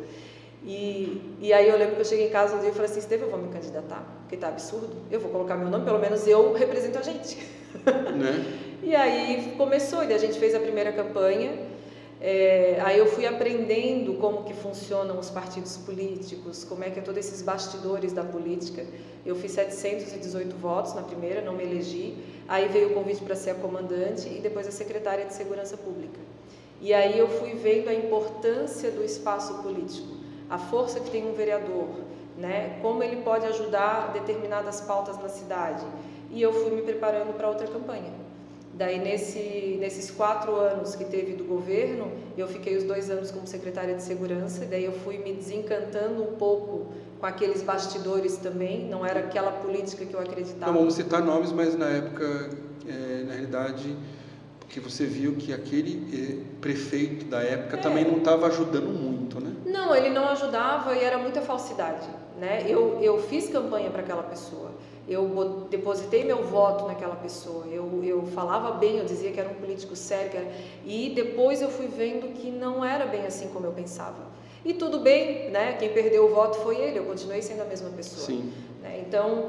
E aí eu lembro que eu cheguei em casa um dia e falei assim, Estevão, eu vou me candidatar, porque tá absurdo. Eu vou colocar meu nome, pelo menos eu represento a gente. Né? E aí começou, e a gente fez a primeira campanha. Aí eu fui aprendendo como que funcionam os partidos políticos, como é que é todos esses bastidores da política. Eu fiz 718 votos na primeira, não me elegi. Aí veio o convite para ser a comandante e depois a secretária de Segurança Pública. E aí eu fui vendo a importância do espaço político, a força que tem um vereador, né? Como ele pode ajudar determinadas pautas na cidade. E eu fui me preparando para outra campanha. Daí, nesses 4 anos que teve do governo, eu fiquei os 2 anos como secretária de segurança, daí eu fui me desencantando um pouco com aqueles bastidores também, não era aquela política que eu acreditava. Não vamos citar nomes, mas na época, na realidade, porque você viu que aquele prefeito da época também não estava ajudando muito, né? Não, ele não ajudava e era muita falsidade, né? Eu fiz campanha para aquela pessoa. Eu depositei meu voto naquela pessoa, eu falava bem, eu dizia que era um político sério, e depois eu fui vendo que não era bem assim como eu pensava. E tudo bem, né? Quem perdeu o voto foi ele, eu continuei sendo a mesma pessoa. Sim. Né? Então,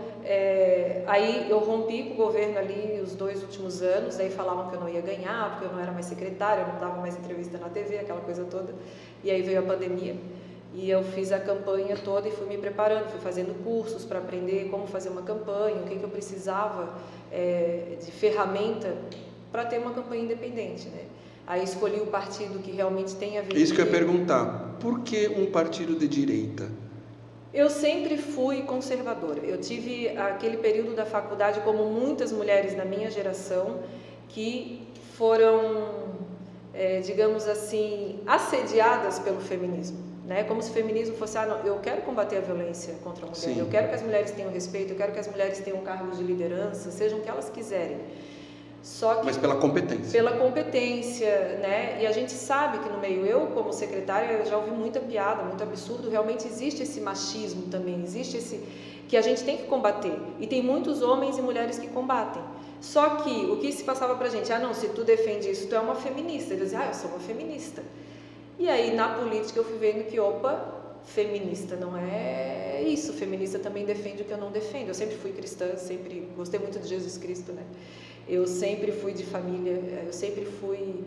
aí eu rompi com o governo ali os 2 últimos anos, aí falavam que eu não ia ganhar, porque eu não era mais secretária, eu não dava mais entrevista na TV, aquela coisa toda, e aí veio a pandemia. E eu fiz a campanha toda e fui me preparando, fui fazendo cursos para aprender como fazer uma campanha, o que eu precisava de ferramenta para ter uma campanha independente, né? Aí escolhi o partido que realmente tem a ver. Isso que eu ia perguntar, por que um partido de direita? Eu sempre fui conservadora. Eu tive aquele período da faculdade, como muitas mulheres na minha geração, que foram, digamos assim, assediadas pelo feminismo. Né? Como se o feminismo fosse, não, eu quero combater a violência contra a mulher, Sim. Eu quero que as mulheres tenham respeito, eu quero que as mulheres tenham cargos de liderança, sejam o que elas quiserem. Só que, mas pela competência. Pela competência, né? E a gente sabe que no meio, eu como secretária, eu já ouvi muita piada, muito absurdo, realmente existe esse machismo também, existe esse que a gente tem que combater. E tem muitos homens e mulheres que combatem. Só que o que se passava pra gente, não, se tu defende isso, tu é uma feminista. Eles diziam, eu sou uma feminista. E aí, na política, eu fui vendo que, feminista não é isso. Feminista também defende o que eu não defendo. Eu sempre fui cristã, sempre gostei muito de Jesus Cristo, né? Eu sempre fui de família, eu sempre fui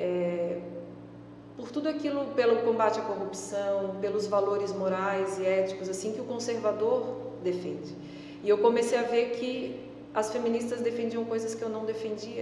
por tudo aquilo, pelo combate à corrupção, pelos valores morais e éticos assim que o conservador defende. E eu comecei a ver que as feministas defendiam coisas que eu não defendia,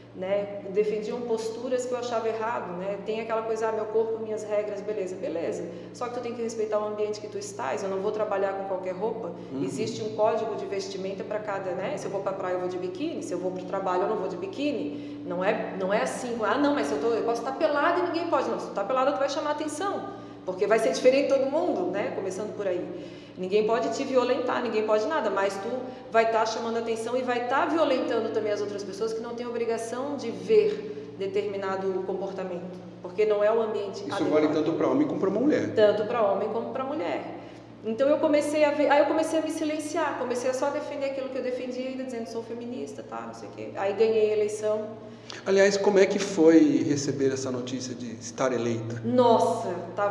né? Defendiam posturas que eu achava errado, né? Tem aquela coisa, meu corpo, minhas regras, beleza. Só que tu tem que respeitar o ambiente que tu estás. Eu não vou trabalhar com qualquer roupa. Existe um código de vestimenta para cada, né? Se eu vou para a praia eu vou de biquíni, se eu vou para o trabalho eu não vou de biquíni. Não é assim, não, mas eu posso estar pelada e ninguém pode. Não, se tu tá pelada tu vai chamar atenção, porque vai ser diferente de todo mundo, né? Começando por aí. Ninguém pode te violentar, ninguém pode nada, mas tu vai estar chamando atenção e vai estar violentando também as outras pessoas que não têm obrigação de ver determinado comportamento, porque não é o ambiente Isso adequado. vale tanto para homem como para mulher. Tanto para homem como para mulher. Então eu comecei a ver, aí eu comecei a me silenciar, comecei a só defender aquilo que eu defendia, ainda dizendo sou feminista, tá, não sei o quê. Aí ganhei a eleição. Aliás, como é que foi receber essa notícia de estar eleita? Nossa,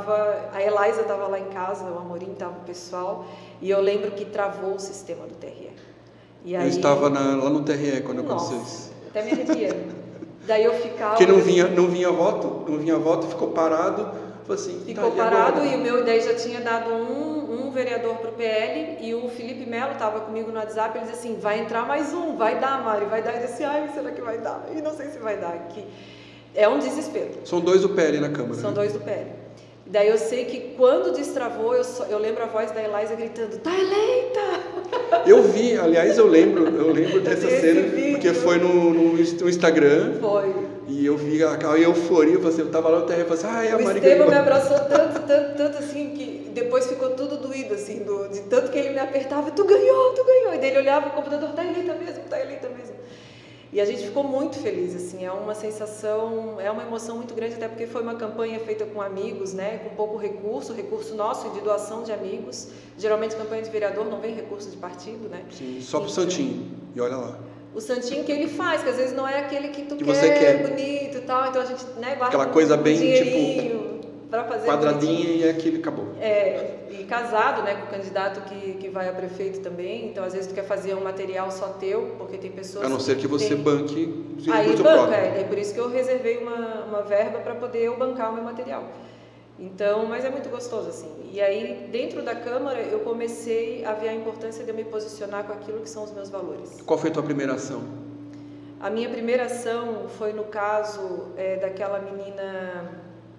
a Eliza estava lá em casa, o Amorim estava o pessoal, e eu lembro que travou o sistema do TRE. E aí, eu estava lá no TRE quando aconteceu isso. Até me arrepia. Daí eu ficava... Porque não vinha voto, ficou parado, falou assim... Ficou parado e o meu daí já tinha dado um vereador para o PL e o Felipe Melo estava comigo no WhatsApp, ele disse assim, vai entrar mais um, vai dar, Mari, vai dar. Eu disse, ai, será que vai dar? E não sei se vai dar aqui. É um desespero. São 2 do PL na Câmara. São 2 do PL. Daí eu sei que quando destravou, eu lembro a voz da Eliza gritando, tá eleita! Eu vi, aliás, eu lembro dessa cena, porque foi no Instagram. Foi. E eu vi a euforia, eu tava lá no TRE e falei assim, a Mari ganhou. O Estevam me abraçou tanto assim, que depois ficou tudo doído, assim, de tanto que ele me apertava, tu ganhou. E daí ele olhava o computador, tá eleita mesmo. E a gente ficou muito feliz, assim, é uma sensação, é uma emoção muito grande, até porque foi uma campanha feita com amigos, né, com pouco recurso nosso e de doação de amigos. Geralmente campanha de vereador não vem recurso de partido, né? Sim, só pro Santinho, e olha lá. O santinho que ele faz, que às vezes não é aquele que tu quer, bonito e tal, então a gente, né, guarda aquela coisa bem, dinheirinho para fazer quadradinha bonitinho. E aquele acabou. E casado, né, com o candidato que vai a prefeito também, então às vezes tu quer fazer um material só teu, porque tem pessoas... A não ser que você banque aí banca, é por isso que eu reservei uma verba para poder eu bancar o meu material. Então, mas é muito gostoso, assim. E aí, dentro da Câmara, eu comecei a ver a importância de eu me posicionar com aquilo que são os meus valores. Qual foi a tua primeira ação? A minha primeira ação foi no caso daquela menina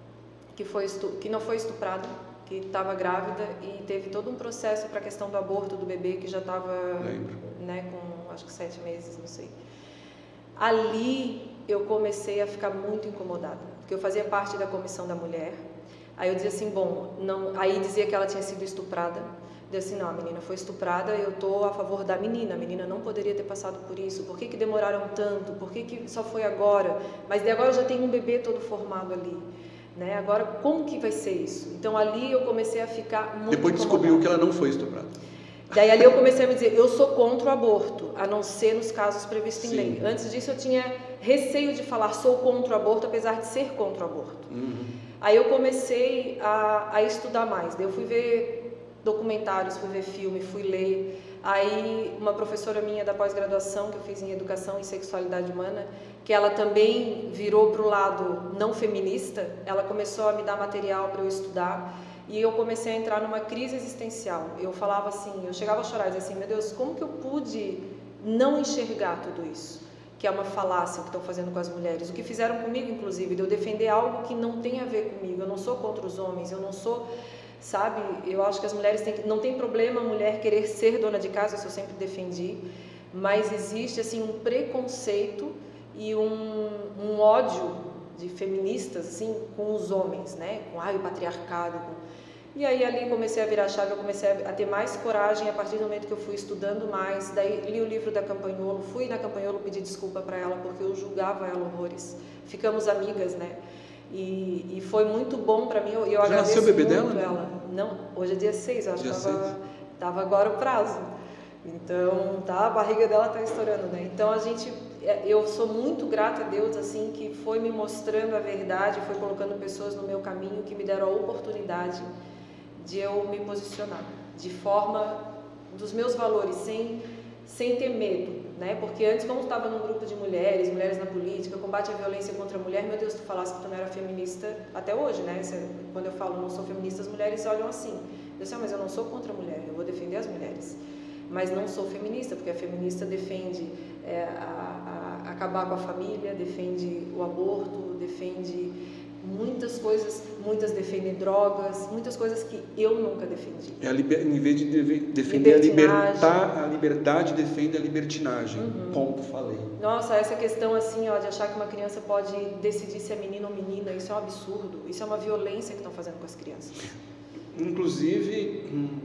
que não foi estuprada, que estava grávida e teve todo um processo para a questão do aborto do bebê, que já estava, né, com acho que 7 meses, não sei. Ali eu comecei a ficar muito incomodada, porque eu fazia parte da comissão da mulher. Aí eu dizia assim, aí dizia que ela tinha sido estuprada. Eu disse assim, não, a menina foi estuprada, eu estou a favor da menina, a menina não poderia ter passado por isso, por que demoraram tanto, por que só foi agora? Mas de agora já tem um bebê todo formado ali, né? Agora, como que vai ser isso? Então ali eu comecei a ficar muito Depois descobriu que ela não foi estuprada. Daí ali eu comecei a me dizer, eu sou contra o aborto, a não ser nos casos previstos em lei. Antes disso eu tinha receio de falar sou contra o aborto, apesar de ser contra o aborto. Aí eu comecei a estudar mais, daí eu fui ver documentários, fui ver filme, fui ler. Aí uma professora minha da pós-graduação, que eu fiz em Educação e Sexualidade Humana, que ela também virou para o lado não feminista, ela começou a me dar material para eu estudar e eu comecei a entrar numa crise existencial. Eu falava assim, eu chegava a chorar e dizia assim, meu Deus, como que eu pude não enxergar tudo isso? Que é uma falácia que estão fazendo com as mulheres, o que fizeram comigo, inclusive, de eu defender algo que não tem a ver comigo. Eu não sou contra os homens, eu não sou, sabe, eu acho que as mulheres não tem problema a mulher querer ser dona de casa, isso eu sempre defendi, mas existe assim um preconceito e um ódio de feministas assim com os homens, né, com o patriarcado, E aí ali comecei a virar a chave, eu comecei a ter mais coragem a partir do momento que eu fui estudando mais. Daí li o livro da Campagnolo, fui na Campagnolo pedir desculpa para ela porque eu julgava ela horrores. Ficamos amigas, né? E foi muito bom para mim. Eu agradeço nasceu o bebê muito dela? Ela. Não, hoje é dia 6, eu acho que estava agora o prazo. Então, a barriga dela está estourando, né? Então eu sou muito grata a Deus assim que foi me mostrando a verdade, foi colocando pessoas no meu caminho que me deram a oportunidade de eu me posicionar de forma dos meus valores, sem ter medo, né? Porque antes, como estava num grupo de mulheres na política, combate à violência contra a mulher, meu Deus, tu falasse que tu não era feminista até hoje, né? Quando eu falo não sou feminista, as mulheres olham assim. Eu disse, mas eu não sou contra a mulher, eu vou defender as mulheres. Mas não sou feminista, porque a feminista defende acabar com a família, defende o aborto, defende muitas coisas, muitas defendem drogas, muitas coisas que eu nunca defendi. Em vez de defender a liberdade, defende a libertinagem. Ponto, falei. Nossa, essa questão assim, ó, de achar que uma criança pode decidir se é menino ou menina, isso é um absurdo, isso é uma violência que estão fazendo com as crianças. Inclusive,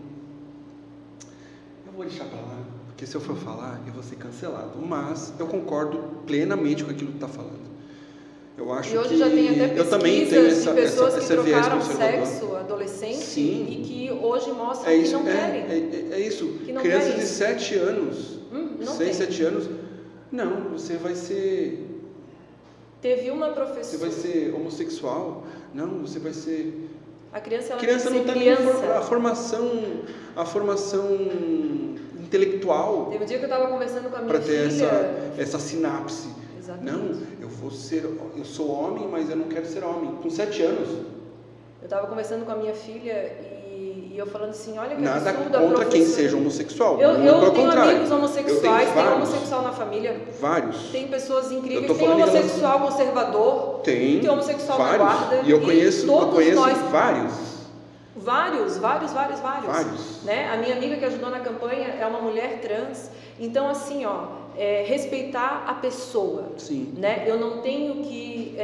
eu vou deixar para lá, porque se eu for falar, eu vou ser cancelado, mas eu concordo plenamente com aquilo que tu está falando. Eu acho e hoje já tem até pesquisas de pessoas que trocaram sexo adolescente. Sim. E que hoje mostram que não querem. É isso. Que não crianças de 7 anos, 6, 7 anos, não, você vai ser... Teve uma professora... Você vai ser homossexual, não, você vai ser... A criança, ela criança tem que não ser tem criança. a formação intelectual. Teve um dia que eu estava conversando com a minha filha... Para ter essa sinapse. Exatamente. Não, eu sou homem, mas eu não quero ser homem. Com 7 anos. Eu estava conversando com a minha filha e eu falando assim, olha que nada absurdo, contra quem seja homossexual. Eu tenho contrário. Amigos homossexuais, tem homossexual na família. Vários. Tem pessoas incríveis, tem homossexual conservador, tem homossexual vários. na guarda. E eu conheço nós, vários. Vários. Né? A minha amiga que ajudou na campanha é uma mulher trans. Então, assim, ó, respeitar a pessoa. Sim. Né? Eu não tenho que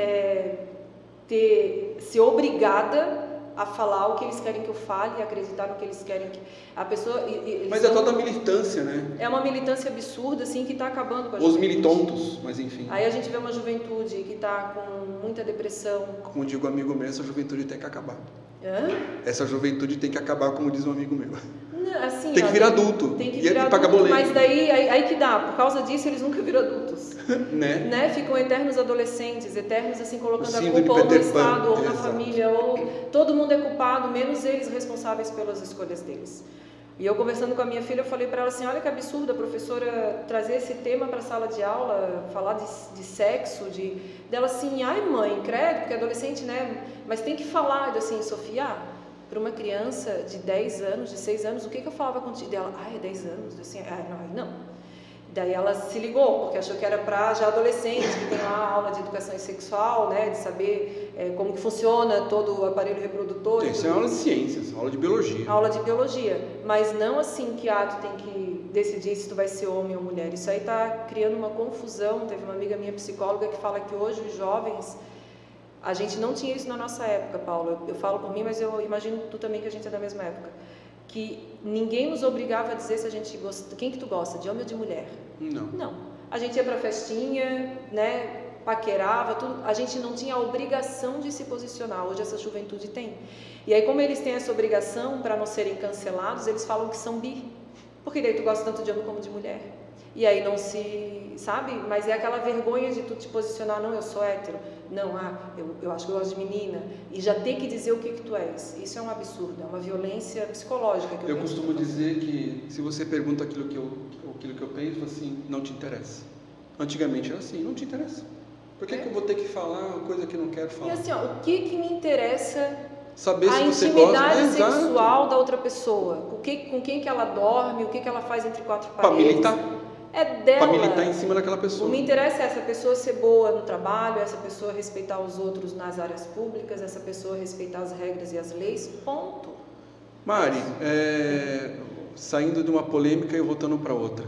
ser obrigada a falar o que eles querem que eu fale e acreditar no que eles querem que... A pessoa... Mas é toda a militância, né? É uma militância absurda, assim, que está acabando com a juventude. Os militontos, mas enfim. Aí a gente vê uma juventude que está com muita depressão. Como digo um amigo meu, essa juventude tem que acabar. Hã? Essa juventude tem que acabar, como diz um amigo meu. Não, assim, tem que virar adulto. Tem que virar pagar adulto, boleto. mas daí aí que dá. Por causa disso, eles nunca viram adultos. né? Ficam eternos adolescentes, eternos assim, colocando a Síndrome culpa ou no Peter Pan. Estado, ou na Exato. família, ou todo mundo é culpado, menos eles responsáveis pelas escolhas deles. E eu conversando com a minha filha, eu falei para ela assim, olha que absurdo a professora trazer esse tema para a sala de aula, falar de sexo, dela assim, ai mãe, credo, porque adolescente, né? Mas tem que falar, assim, Sofia, para uma criança de 10 anos, de 6 anos, o que eu falava contigo? Dela, é 10 anos, assim, não. Daí ela se ligou, porque achou que era para já adolescente, que tem lá aula de educação sexual, né, de saber como que funciona todo o aparelho reprodutor. Isso é aula de ciências, aula de biologia. Aula de biologia, mas não assim que tu tem que decidir se tu vai ser homem ou mulher. Isso aí está criando uma confusão. Teve uma amiga minha psicóloga que fala que hoje os jovens... A gente não tinha isso na nossa época, Paulo. Eu falo por mim, mas eu imagino tu também que a gente é da mesma época. Que ninguém nos obrigava a dizer se a gente gosta, quem que tu gosta, de homem ou de mulher? Não. A gente ia pra festinha, né, paquerava, tudo. A gente não tinha a obrigação de se posicionar. Hoje essa juventude tem. E aí, como eles têm essa obrigação para não serem cancelados, eles falam que são bi. Porque daí tu gosta tanto de homem como de mulher. E aí não se... Sabe? Mas é aquela vergonha de tu te posicionar, não, eu sou hétero. Não, eu acho que eu gosto de menina. E já ter que dizer o que tu és. Isso é um absurdo, é uma violência psicológica. Que eu costumo dizer que se você pergunta aquilo que eu penso, assim, não te interessa. Antigamente era assim, não te interessa. Por que eu vou ter que falar uma coisa que eu não quero falar? E assim, ó, o que me interessa... Saber a se intimidade você gosta, sexual da outra pessoa. Com quem que ela dorme, o que ela faz entre quatro paredes. Para militar. É dela. Para militar em cima daquela pessoa. O que me interessa é essa pessoa ser boa no trabalho, essa pessoa respeitar os outros nas áreas públicas, essa pessoa respeitar as regras e as leis, ponto. Mari, saindo de uma polêmica e voltando para outra.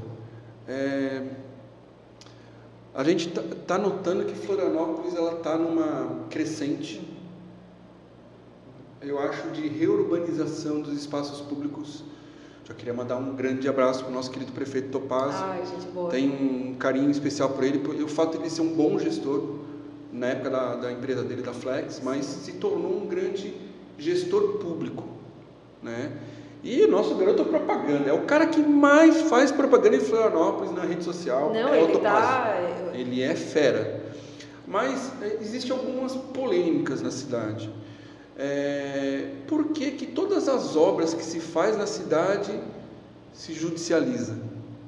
A gente tá notando que Florianópolis ela está numa crescente, eu acho, de reurbanização dos espaços públicos. Já queria mandar um grande abraço para o nosso querido prefeito Topazio. Gente boa. Tem um carinho especial por ele, o fato de ele ser um bom gestor, na época da empresa dele, da Flex, mas se tornou um grande gestor público, né? E o nosso garoto propaganda, é o cara que mais faz propaganda em Florianópolis na rede social. Não, o Topazio. Ele é fera. Mas existem algumas polêmicas na cidade. Por que todas as obras que se faz na cidade se judicializa?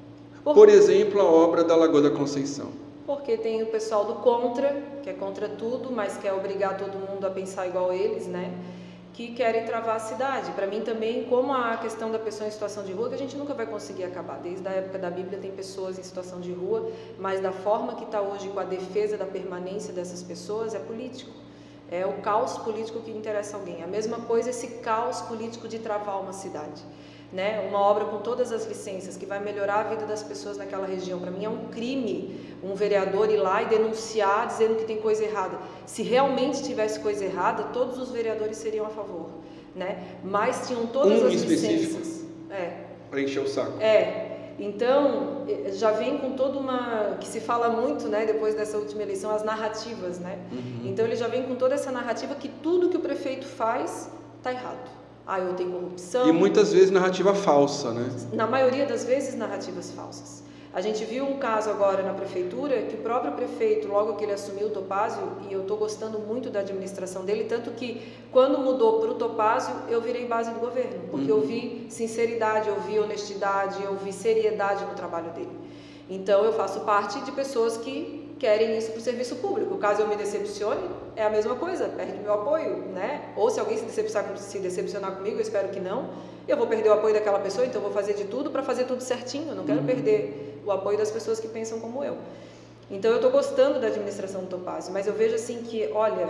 Por exemplo, a obra da Lagoa da Conceição. Porque tem o pessoal do contra, que é contra tudo, mas quer obrigar todo mundo a pensar igual eles, né? Que querem travar a cidade. Para mim também, como a questão da pessoa em situação de rua, que a gente nunca vai conseguir acabar. Desde a época da Bíblia tem pessoas em situação de rua, mas da forma que está hoje com a defesa da permanência dessas pessoas é político. É o caos político que interessa alguém. A mesma coisa esse caos político de travar uma cidade. Né? Uma obra com todas as licenças que vai melhorar a vida das pessoas naquela região. Para mim é um crime um vereador ir lá e denunciar dizendo que tem coisa errada. Se realmente tivesse coisa errada, todos os vereadores seriam a favor, né? Mas tinham todas as licenças. Para encher o saco. Então já vem com toda uma, que se fala muito, né, depois dessa última eleição, as narrativas, né? Então ele já vem com toda essa narrativa que tudo que o prefeito faz está errado. Eu tenho corrupção. E muitas vezes narrativa falsa, né? Na maioria das vezes, narrativas falsas. A gente viu um caso agora na prefeitura, que o próprio prefeito, logo que ele assumiu o Topázio, e eu estou gostando muito da administração dele, tanto que quando mudou para o Topázio, eu virei base do governo, porque eu vi sinceridade, eu vi honestidade, eu vi seriedade no trabalho dele. Então eu faço parte de pessoas que querem isso para o serviço público. Caso eu me decepcione, é a mesma coisa, perde meu apoio, né? Ou se alguém se decepcionar comigo, eu espero que não, eu vou perder o apoio daquela pessoa, então eu vou fazer de tudo para fazer tudo certinho, eu não quero perder o apoio das pessoas que pensam como eu. Então eu estou gostando da administração do Topázio, mas eu vejo assim que, olha,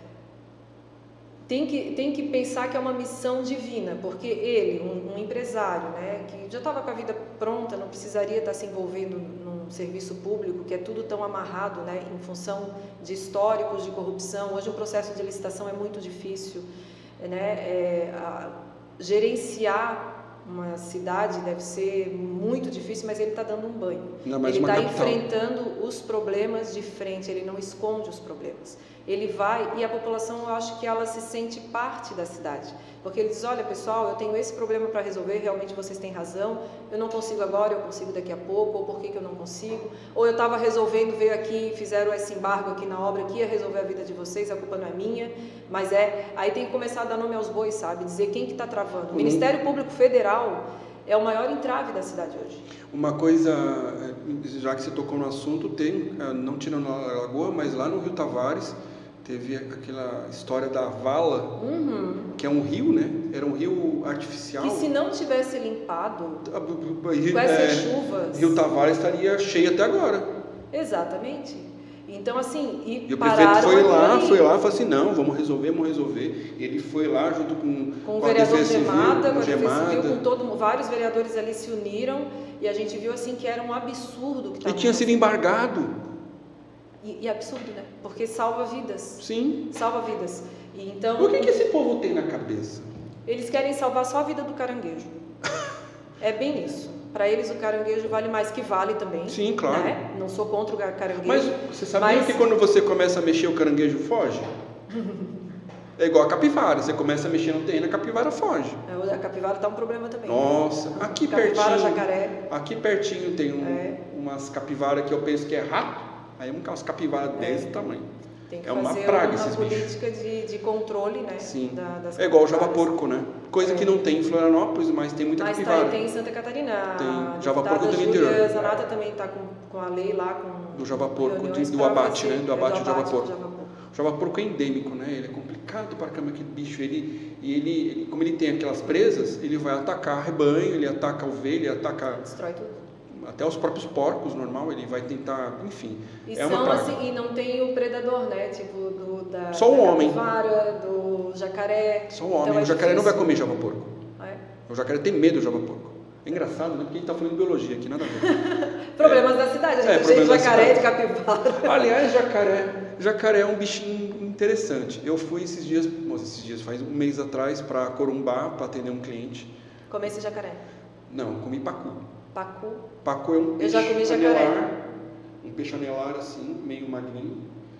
tem que pensar que é uma missão divina, porque ele, um empresário, né, que já estava com a vida pronta, não precisaria estar se envolvendo num serviço público, que é tudo tão amarrado, né, em função de históricos de corrupção. Hoje o processo de licitação é muito difícil, né, gerenciar uma cidade deve ser muito difícil, mas ele está dando um banho. Ele está enfrentando os problemas de frente, ele não esconde os problemas. Ele vai, e a população, eu acho que ela se sente parte da cidade, porque ele diz, olha pessoal, eu tenho esse problema para resolver, realmente vocês têm razão, eu não consigo agora, eu consigo daqui a pouco, ou por que eu não consigo, ou eu estava resolvendo, veio aqui, fizeram esse embargo aqui na obra, que ia resolver a vida de vocês, a culpa não é minha, mas aí tem que começar a dar nome aos bois, sabe, dizer quem que está travando. O Ministério Público Federal é o maior entrave da cidade hoje. Uma coisa, já que você tocou no assunto, tem, não tirando a Lagoa, mas lá no Rio Tavares, teve aquela história da vala, que é um rio, né? Era um rio artificial. Que se não tivesse limpado, com essas chuvas... Rio Tavares estaria cheio até agora. Exatamente. Então, assim, e o prefeito foi lá e falou assim, não, vamos resolver. Ele foi lá junto com o vereador Gemada, com a Defesa Civil, vários vereadores ali se uniram, e a gente viu assim que era um absurdo que estava. E tinha sido embargado. E absurdo, né? Porque salva vidas. Sim. Salva vidas. E então, o que esse povo tem na cabeça? Eles querem salvar só a vida do caranguejo. É bem isso. Para eles o caranguejo vale mais, que vale também. Sim, claro. Né? Não sou contra o caranguejo. Mas você sabia que quando você começa a mexer o caranguejo foge? É igual a capivara. Você começa a mexer no terreno, a capivara foge. A capivara tá um problema também. Nossa, aqui capivara, pertinho. Jacaré. Aqui pertinho tem umas capivaras que eu penso que é rato. Aí umas capivaras desse tamanho. Tem que fazer uma praga esses política de controle, né? Sim. Das é igual o javaporco, né? Coisa que não tem em Florianópolis, mas tem muita capivara. Mas tem em Santa Catarina. Tem javaporco do interior. A Zanata também está com a lei lá. Do javaporco, do abate, né? Do abate de javaporco. O javaporco é endêmico, né? Ele é complicado para caramba, aquele bicho. Ele, como ele tem aquelas presas, ele vai atacar rebanho, ele ataca ovelha, ele ataca... Destrói tudo. Até os próprios porcos, normal, ele vai tentar, enfim. E assim, e não tem o predador, né? Tipo, só o homem. Capivara, do jacaré. Só o homem. Então, o jacaré não vai comer javaporco. É? O jacaré tem medo do javaporco. É engraçado, né? Porque a gente está falando de biologia aqui, nada a ver. Problemas da cidade, a gente tem jacaré, de capivara. Aliás, jacaré é um bichinho interessante. Eu fui esses dias, faz um mês atrás, para Corumbá, para atender um cliente. Comeu esse jacaré? Não, comi pacu. Pacu é um peixe. Eu já comi jacaré. Um peixe anelar assim, meio magrinho.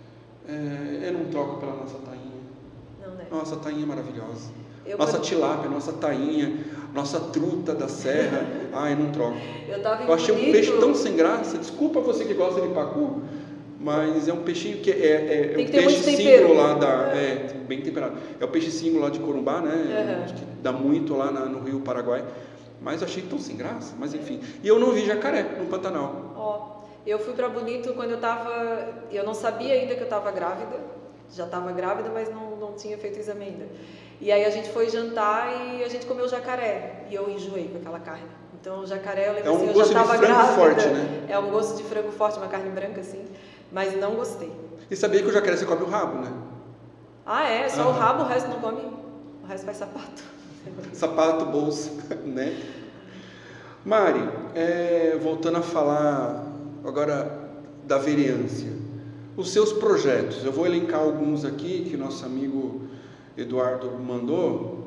Eu não troco pela nossa tainha. Não, né? Nossa tainha é maravilhosa. Nossa tilápia, nossa tainha, nossa truta da serra. Eu não troco. Eu achei um peixe tão sem graça. Desculpa você que gosta de pacu, mas é um peixinho que é tem um que ter peixe muito símbolo lá bem temperado. É o peixe símbolo lá de Corumbá, né? Que dá muito lá no Rio Paraguai. Mas eu achei tão sem graça, mas enfim. E eu não vi jacaré no Pantanal. Ó, eu fui para Bonito quando eu não sabia ainda que eu estava grávida, já estava grávida, mas não tinha feito o exame ainda. E aí a gente foi jantar e a gente comeu jacaré, e eu enjoei com aquela carne. Então o jacaré, eu lembro assim, eu já estava grávida. Forte, né? É um gosto de frango forte, uma carne branca assim, mas não gostei. E sabia que o jacaré você come o rabo, né? Ah, é? Só o rabo, o resto não come? O resto faz sapato. Sapato, bolsa, né? Mari, voltando a falar agora da vereância, os seus projetos, eu vou elencar alguns aqui que nosso amigo Eduardo mandou.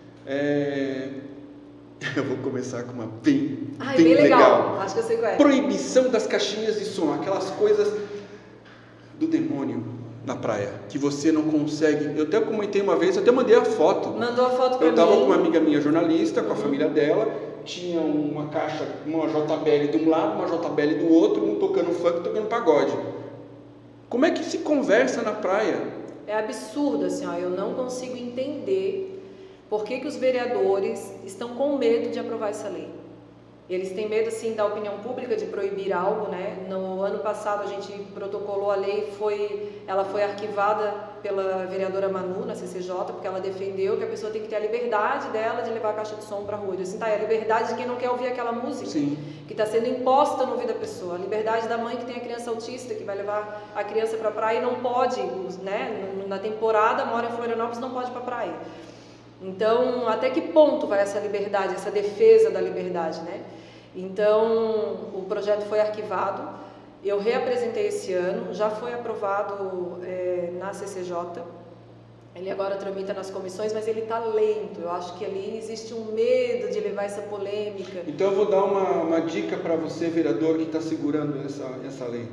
Eu vou começar com uma bem legal. Acho que eu sei qual é. Proibição das caixinhas de som, aquelas coisas do demônio na praia, que você não consegue. Eu até comentei uma vez, eu até mandei a foto. Mandou a foto pra mim. Eu estava com uma amiga minha jornalista, com a família dela, tinha uma caixa, uma JBL de um lado, uma JBL do outro, um tocando funk, tocando pagode. Como é que se conversa na praia? É absurdo, assim, ó, eu não consigo entender por que os vereadores estão com medo de aprovar essa lei. Eles têm medo, assim, da opinião pública de proibir algo, né? No ano passado a gente protocolou a lei, ela foi arquivada pela vereadora Manu, na CCJ, porque ela defendeu que a pessoa tem que ter a liberdade dela de levar a caixa de som para a rua. Eu disse, tá, é a liberdade de quem não quer ouvir aquela música. Sim. Que está sendo imposta no ouvido da pessoa. A liberdade da mãe que tem a criança autista, que vai levar a criança para a praia e não pode, né? Na temporada, mora em Florianópolis, não pode ir para a praia. Então, até que ponto vai essa liberdade, essa defesa da liberdade, né? Então, o projeto foi arquivado, eu reapresentei esse ano, já foi aprovado na CCJ, ele agora tramita nas comissões, mas ele está lento. Eu acho que ali existe um medo de levar essa polêmica. Então eu vou dar uma dica para você, vereador, que está segurando essa lei.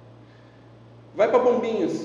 Vai para Bombinhas.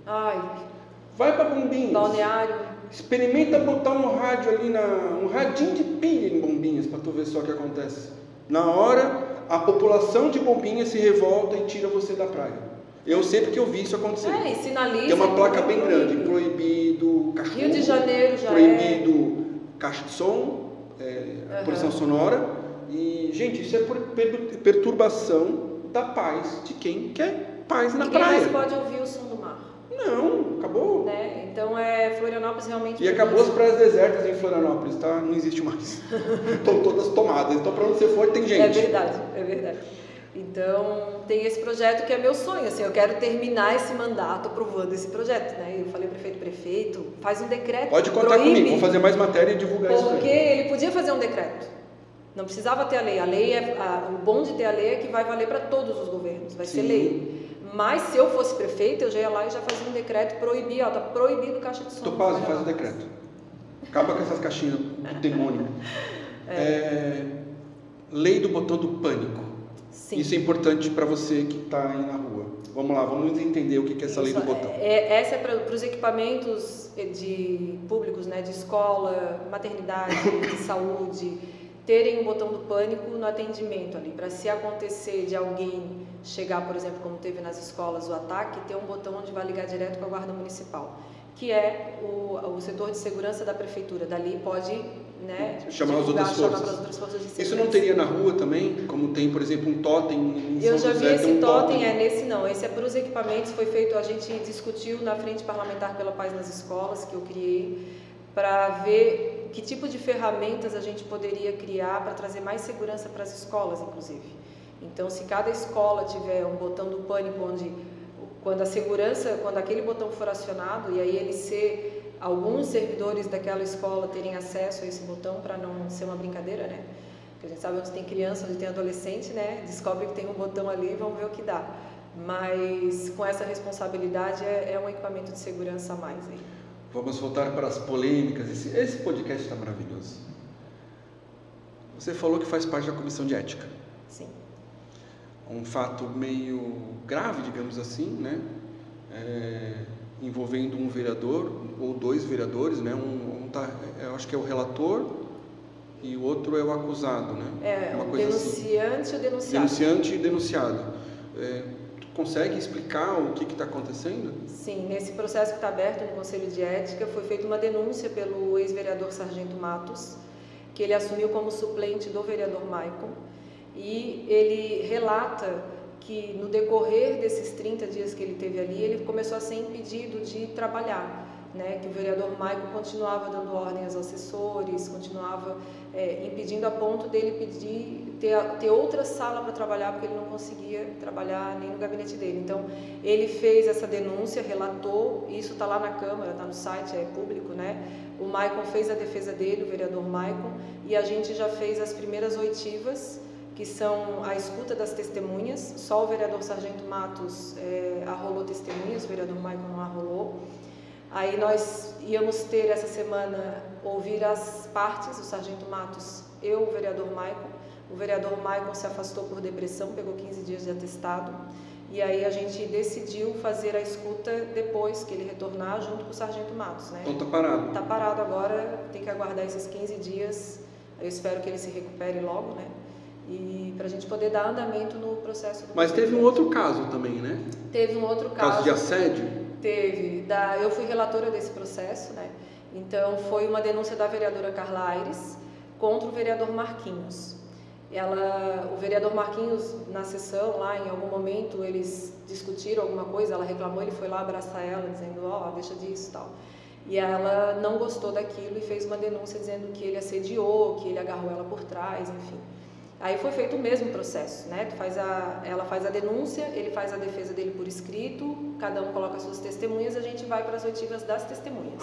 Vai para Bombinhas. Balneário. Experimenta botar um rádio ali, um radinho de pilha em Bombinhas, para tu ver só o que acontece. Na hora, a população de Bombinhas se revolta e tira você da praia. Eu sei porque eu vi isso acontecer. E sinaliza. Tem uma placa bem grande, proibido cachorro, Rio de Janeiro já proibido caixa de som, poluição sonora. E, gente, isso é por perturbação da paz de quem quer paz na praia. Ninguém mais pode ouvir o som do mar. Não, acabou. Né? Então, Florianópolis realmente... E acabou as praias desertas em Florianópolis, tá? Não existe mais. Estão todas tomadas. Então, para onde você for, tem gente. É verdade. Então, tem esse projeto que é meu sonho, assim, eu quero terminar esse mandato aprovando esse projeto, né? Eu falei, prefeito, faz um decreto. Pode contar comigo, vou fazer mais matéria e divulgar isso. Porque ele podia fazer um decreto, não precisava ter a lei. O bom de ter a lei é que vai valer para todos os governos, vai ser lei. Mas se eu fosse prefeito, eu já ia lá e já fazia um decreto, proibir, tá proibido caixa de som. Topazio, faz o decreto. Acaba com essas caixinhas do demônio. Lei do botão do pânico. Sim. Isso é importante para você que está aí na rua. Vamos lá, vamos entender o que é essa lei do botão. Essa é para os equipamentos públicos, né, de escola, maternidade, de saúde, terem um botão do pânico no atendimento ali, para se acontecer de alguém chegar, por exemplo, como teve nas escolas o ataque, ter um botão onde vai ligar direto com a guarda municipal, que é o setor de segurança da prefeitura. Dali pode, né, chamar as outras forças de segurança. Isso não teria na rua também, como tem, por exemplo, um totem em São José? Eu já vi esse totem, nesse não, esse é para os equipamentos, foi feito, a gente discutiu na Frente Parlamentar pela Paz nas Escolas, que eu criei, para ver que tipo de ferramentas a gente poderia criar para trazer mais segurança para as escolas, inclusive. Então, se cada escola tiver um botão do pânico, onde, quando aquele botão for acionado, e aí alguns servidores daquela escola terem acesso a esse botão, para não ser uma brincadeira, né? Porque a gente sabe onde tem criança, onde tem adolescente, né? Descobre que tem um botão ali e vamos ver o que dá. Mas com essa responsabilidade é um equipamento de segurança a mais aí. Vamos voltar para as polêmicas. Esse podcast está maravilhoso. Você falou que faz parte da comissão de ética. Sim. Um fato meio grave, digamos assim, né? Envolvendo um vereador ou dois vereadores, né? Eu acho que é o relator e o outro é o acusado, né? Uma coisa denunciante assim. Ou denunciado? Denunciante e denunciado. Consegue explicar o que está acontecendo? Sim, nesse processo que está aberto no Conselho de Ética, foi feita uma denúncia pelo ex-vereador Sargento Matos, que ele assumiu como suplente do vereador Maicon, e ele relata que no decorrer desses 30 dias que ele teve ali, ele começou a ser impedido de trabalhar, né? Que o vereador Maicon continuava dando ordem aos assessores, continuava impedindo a ponto dele pedir ter outra sala para trabalhar, porque ele não conseguia trabalhar nem no gabinete dele. Então, ele fez essa denúncia, relatou, isso está lá na Câmara, está no site, é público, né? O Maicon fez a defesa dele, o vereador Maicon, e a gente já fez as primeiras oitivas, que são a escuta das testemunhas. Só o vereador Sargento Matos arrolou testemunhas, o vereador Maicon não arrolou. Aí nós íamos ter essa semana ouvir as partes, o Sargento Matos e o vereador Maicon. O vereador Maicon se afastou por depressão, pegou 15 dias de atestado. E aí a gente decidiu fazer a escuta depois que ele retornar, junto com o Sargento Matos, né? Então tá parado. Tá parado agora, tem que aguardar esses 15 dias. Eu espero que ele se recupere logo, né? E para a gente poder dar andamento no processo. Mas teve um outro caso também, né? Teve um outro caso. Caso de assédio? Teve. Eu fui relatora desse processo, né? Então foi uma denúncia da vereadora Carla Aires contra o vereador Marquinhos. O vereador Marquinhos, na sessão lá, em algum momento, eles discutiram alguma coisa, ela reclamou, ele foi lá abraçar ela, dizendo, deixa disso e tal. E ela não gostou daquilo e fez uma denúncia dizendo que ele assediou, que ele agarrou ela por trás, enfim. Aí foi feito o mesmo processo, né? Ela faz a denúncia, ele faz a defesa dele por escrito, cada um coloca suas testemunhas, a gente vai para as oitivas das testemunhas.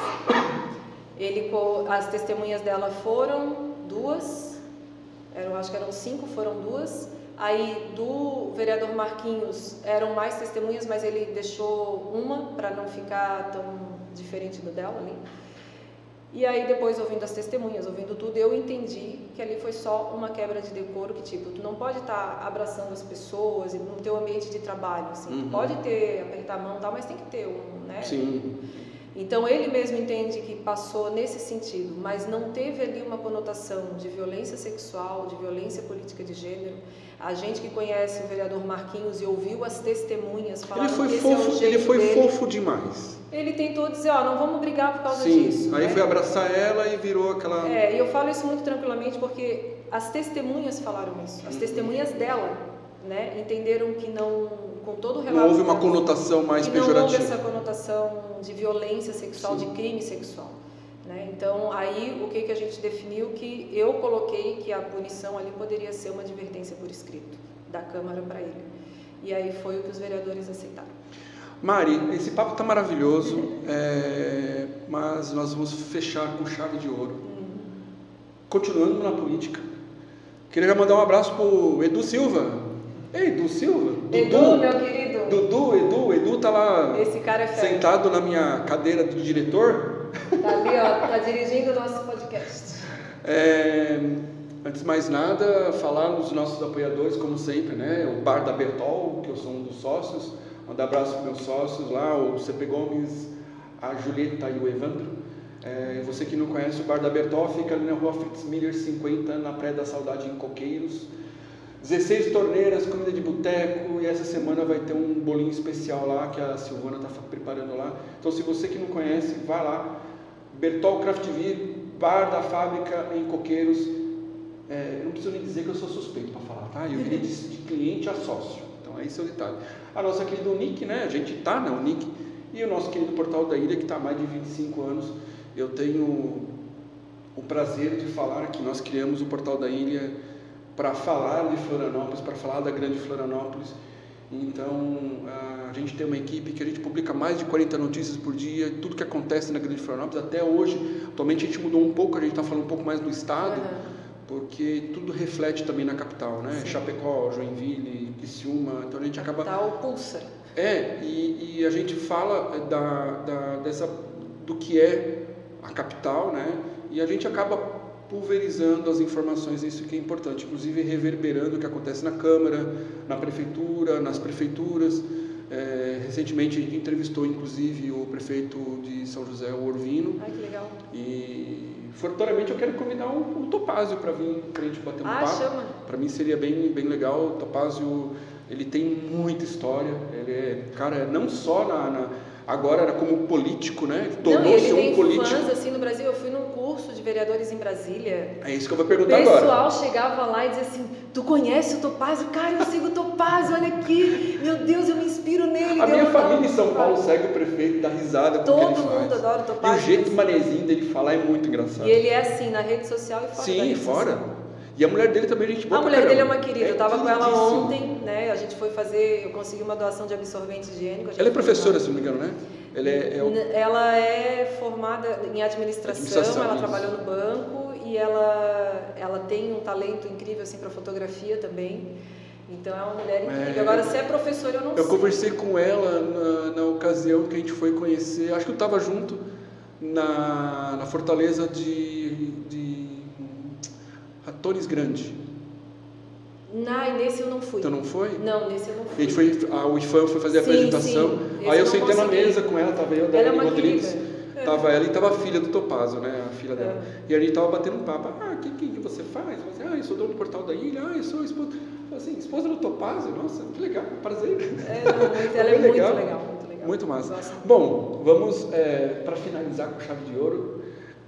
As testemunhas dela foram 2, acho que eram 5, foram 2. Aí do vereador Marquinhos eram mais testemunhas, mas ele deixou uma para não ficar tão diferente do dela ali. E aí depois, ouvindo as testemunhas, ouvindo tudo, eu entendi que ali foi só uma quebra de decoro, que tipo, tu não pode estar abraçando as pessoas no teu ambiente de trabalho, assim, tu pode apertar a mão e tal, mas tem que ter né? Sim. Então ele mesmo entende que passou nesse sentido, mas não teve ali uma conotação de violência sexual, de violência política de gênero. A gente que conhece o vereador Marquinhos e ouviu as testemunhas falando que esse é o jeito ele foi dele, fofo demais. Ele tentou dizer, não vamos brigar por causa Sim, disso. aí né? foi abraçar ela e virou aquela... E eu falo isso muito tranquilamente porque as testemunhas falaram isso. As testemunhas dela, né, entenderam que não, com todo o relato... Não houve uma conotação mais pejorativa. Não houve essa conotação de violência sexual, de crime sexual. Né? Então, aí o que a gente definiu, que eu coloquei que a punição ali poderia ser uma advertência por escrito da Câmara para ele. E aí foi o que os vereadores aceitaram. Mari, esse papo está maravilhoso, mas nós vamos fechar com chave de ouro. Continuando na política, queria mandar um abraço para o Edu Silva. Ei, Edu Silva? Edu, meu querido. Edu tá lá. Esse cara é fera. Sentado na minha cadeira de diretor. Tá ali, tá dirigindo o nosso podcast. Antes de mais nada, falar nos nossos apoiadores, como sempre, né? O Bar da Bertol, que eu sou um dos sócios. Mandar abraço para meus sócios lá, o CP Gomes, a Julieta e o Evandro. Você que não conhece o Bar da Bertol, fica ali na rua Fritz Miller 50, na Praia da Saudade, em Coqueiros. 16 torneiras, comida de boteco, e essa semana vai ter um bolinho especial lá, que a Silvana está preparando lá. Então, se você que não conhece, vai lá. Bertol Craft Beer, Bar da Fábrica, em Coqueiros. Eu não preciso nem dizer que eu sou suspeito para falar, tá? Eu virei de cliente a sócio. Então, esse é o detalhe. A nossa querida Unic, né? A gente está na Unic. E o nosso querido Portal da Ilha, que está há mais de 25 anos. Eu tenho o prazer de falar que nós criamos o Portal da Ilha para falar de Florianópolis, para falar da grande Florianópolis. Então, a gente tem uma equipe que a gente publica mais de 40 notícias por dia, tudo que acontece na grande Florianópolis, até hoje. Atualmente a gente mudou um pouco, a gente está falando um pouco mais do estado, porque tudo reflete também na capital, né? Sim. Chapecó, Joinville, Criciúma, então a gente acaba... A capital pulsa. E a gente fala do que é a capital, né? E a gente acaba pulverizando as informações, isso que é importante, inclusive reverberando o que acontece na Câmara, na Prefeitura, nas prefeituras. Recentemente a gente entrevistou inclusive o prefeito de São José, o Orvino. Ai, que legal. E futuramente eu quero convidar o Topázio para vir para a gente bater um papo. Chama. Para mim seria bem legal. O Topázio, ele tem muita história, ele é, cara, não só agora era como político, né? Não, e Tornou-se ele tem um político. fãs assim no Brasil. Eu fui num curso de vereadores em Brasília. É isso que eu vou O perguntar agora. pessoal chegava lá e dizia assim: tu conhece o Topázio? Cara, eu sigo o Topázio, olha aqui. Meu Deus, eu me inspiro nele. A minha família em São Paulo segue o prefeito, dá risada com o que ele faz. Todo mundo adora o E Topázio. o jeito manezinho dele falar é muito engraçado. E ele é assim, na rede social e fora da Sim, rede fora. social. E a mulher dele também, gente boa A pra mulher dele é caramba. uma querida, eu tava com ela queridíssima. ontem, né? A gente foi fazer, eu consegui uma doação de absorvente higiênico. Ela é professora, se não me engano, né? Ela é formada em administração, ela isso. trabalhou no banco e ela tem um talento incrível assim para fotografia também. Então é uma mulher incrível. Agora, se é professora, eu não sei. Eu conversei com ela na ocasião que a gente foi conhecer, acho que eu estava junto na Fortaleza de Atores Grande. Não, nesse eu não fui. Então não foi? Não, nesse eu não fui. A gente o IFAM foi fazer a apresentação, sim. aí eu não sentei na consegui. mesa com ela, tava eu, Ela é Dani uma Rodrigues, querida. tava ela e tava a filha do Topázio, né, a filha dela. E a gente tava batendo um papo, o que você faz? Eu falei, eu sou dono do Portal da Ilha, eu sou esposa. Eu falei assim, esposa do Topázio? Nossa, que legal, prazer. Ela é muito legal, muito legal. Muito massa. Gosto. Bom, vamos para finalizar com chave de ouro.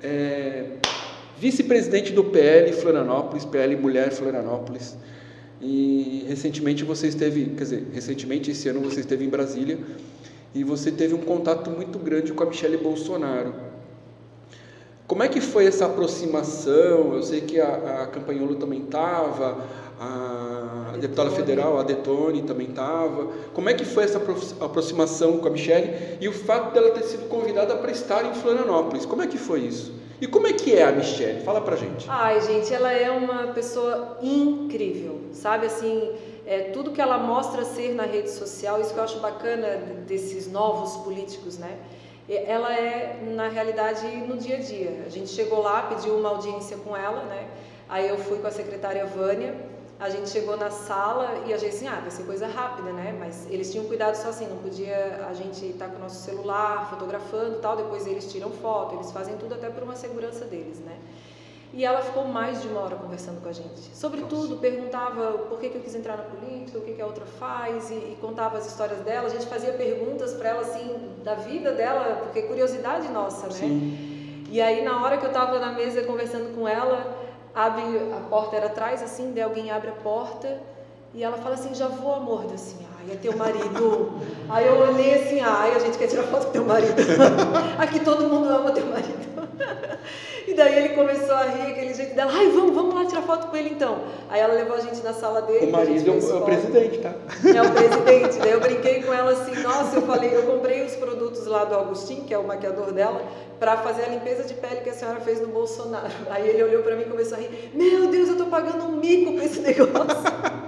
Vice-presidente do PL Florianópolis, PL Mulher Florianópolis. E recentemente você esteve, recentemente esse ano você esteve em Brasília e você teve um contato muito grande com a Michele Bolsonaro. Como é que foi essa aproximação? Eu sei que a Campanholo também estava, a deputada federal, a Detone, também estava. Como é que foi essa aproximação com a Michele e o fato dela ter sido convidada para estar em Florianópolis? Como é que foi isso? E como é que é a Michele? Fala pra gente. Ai, gente, ela é uma pessoa incrível, sabe? Assim, tudo que ela mostra ser na rede social, isso que eu acho bacana desses novos políticos, né? Ela é, na realidade, no dia a dia. A gente chegou lá, pediu uma audiência com ela, né? Aí eu fui com a secretária Vânia, a gente chegou na sala e a gente assim, vai ser coisa rápida, né? Mas eles tinham cuidado só assim, não podia a gente estar com o nosso celular fotografando e tal, depois eles tiram foto, eles fazem tudo até por uma segurança deles, né? E ela ficou mais de uma hora conversando com a gente. Sobre tudo, perguntava por que eu quis entrar na política, o que a outra faz, e contava as histórias dela. A gente fazia perguntas para ela, assim, da vida dela, porque é curiosidade nossa, né? Sim. E aí, na hora que eu estava na mesa conversando com ela, abre a porta, era atrás, assim, daí alguém abre a porta e ela fala assim, já vou, amor, daí assim, é teu marido. Aí eu olhei assim, a gente quer tirar foto com teu marido. Aqui todo mundo ama teu marido. E daí ele começou a rir, aquele jeito dela, vamos lá tirar foto com ele então. Aí ela levou a gente na sala dele. O marido é o presidente, tá? É o presidente. Daí eu brinquei com ela assim, nossa, eu comprei os produtos lá do Agostinho, que é o maquiador dela, para fazer a limpeza de pele que a senhora fez no Bolsonaro. Aí ele olhou para mim e começou a rir, meu Deus, eu tô pagando um mico com esse negócio.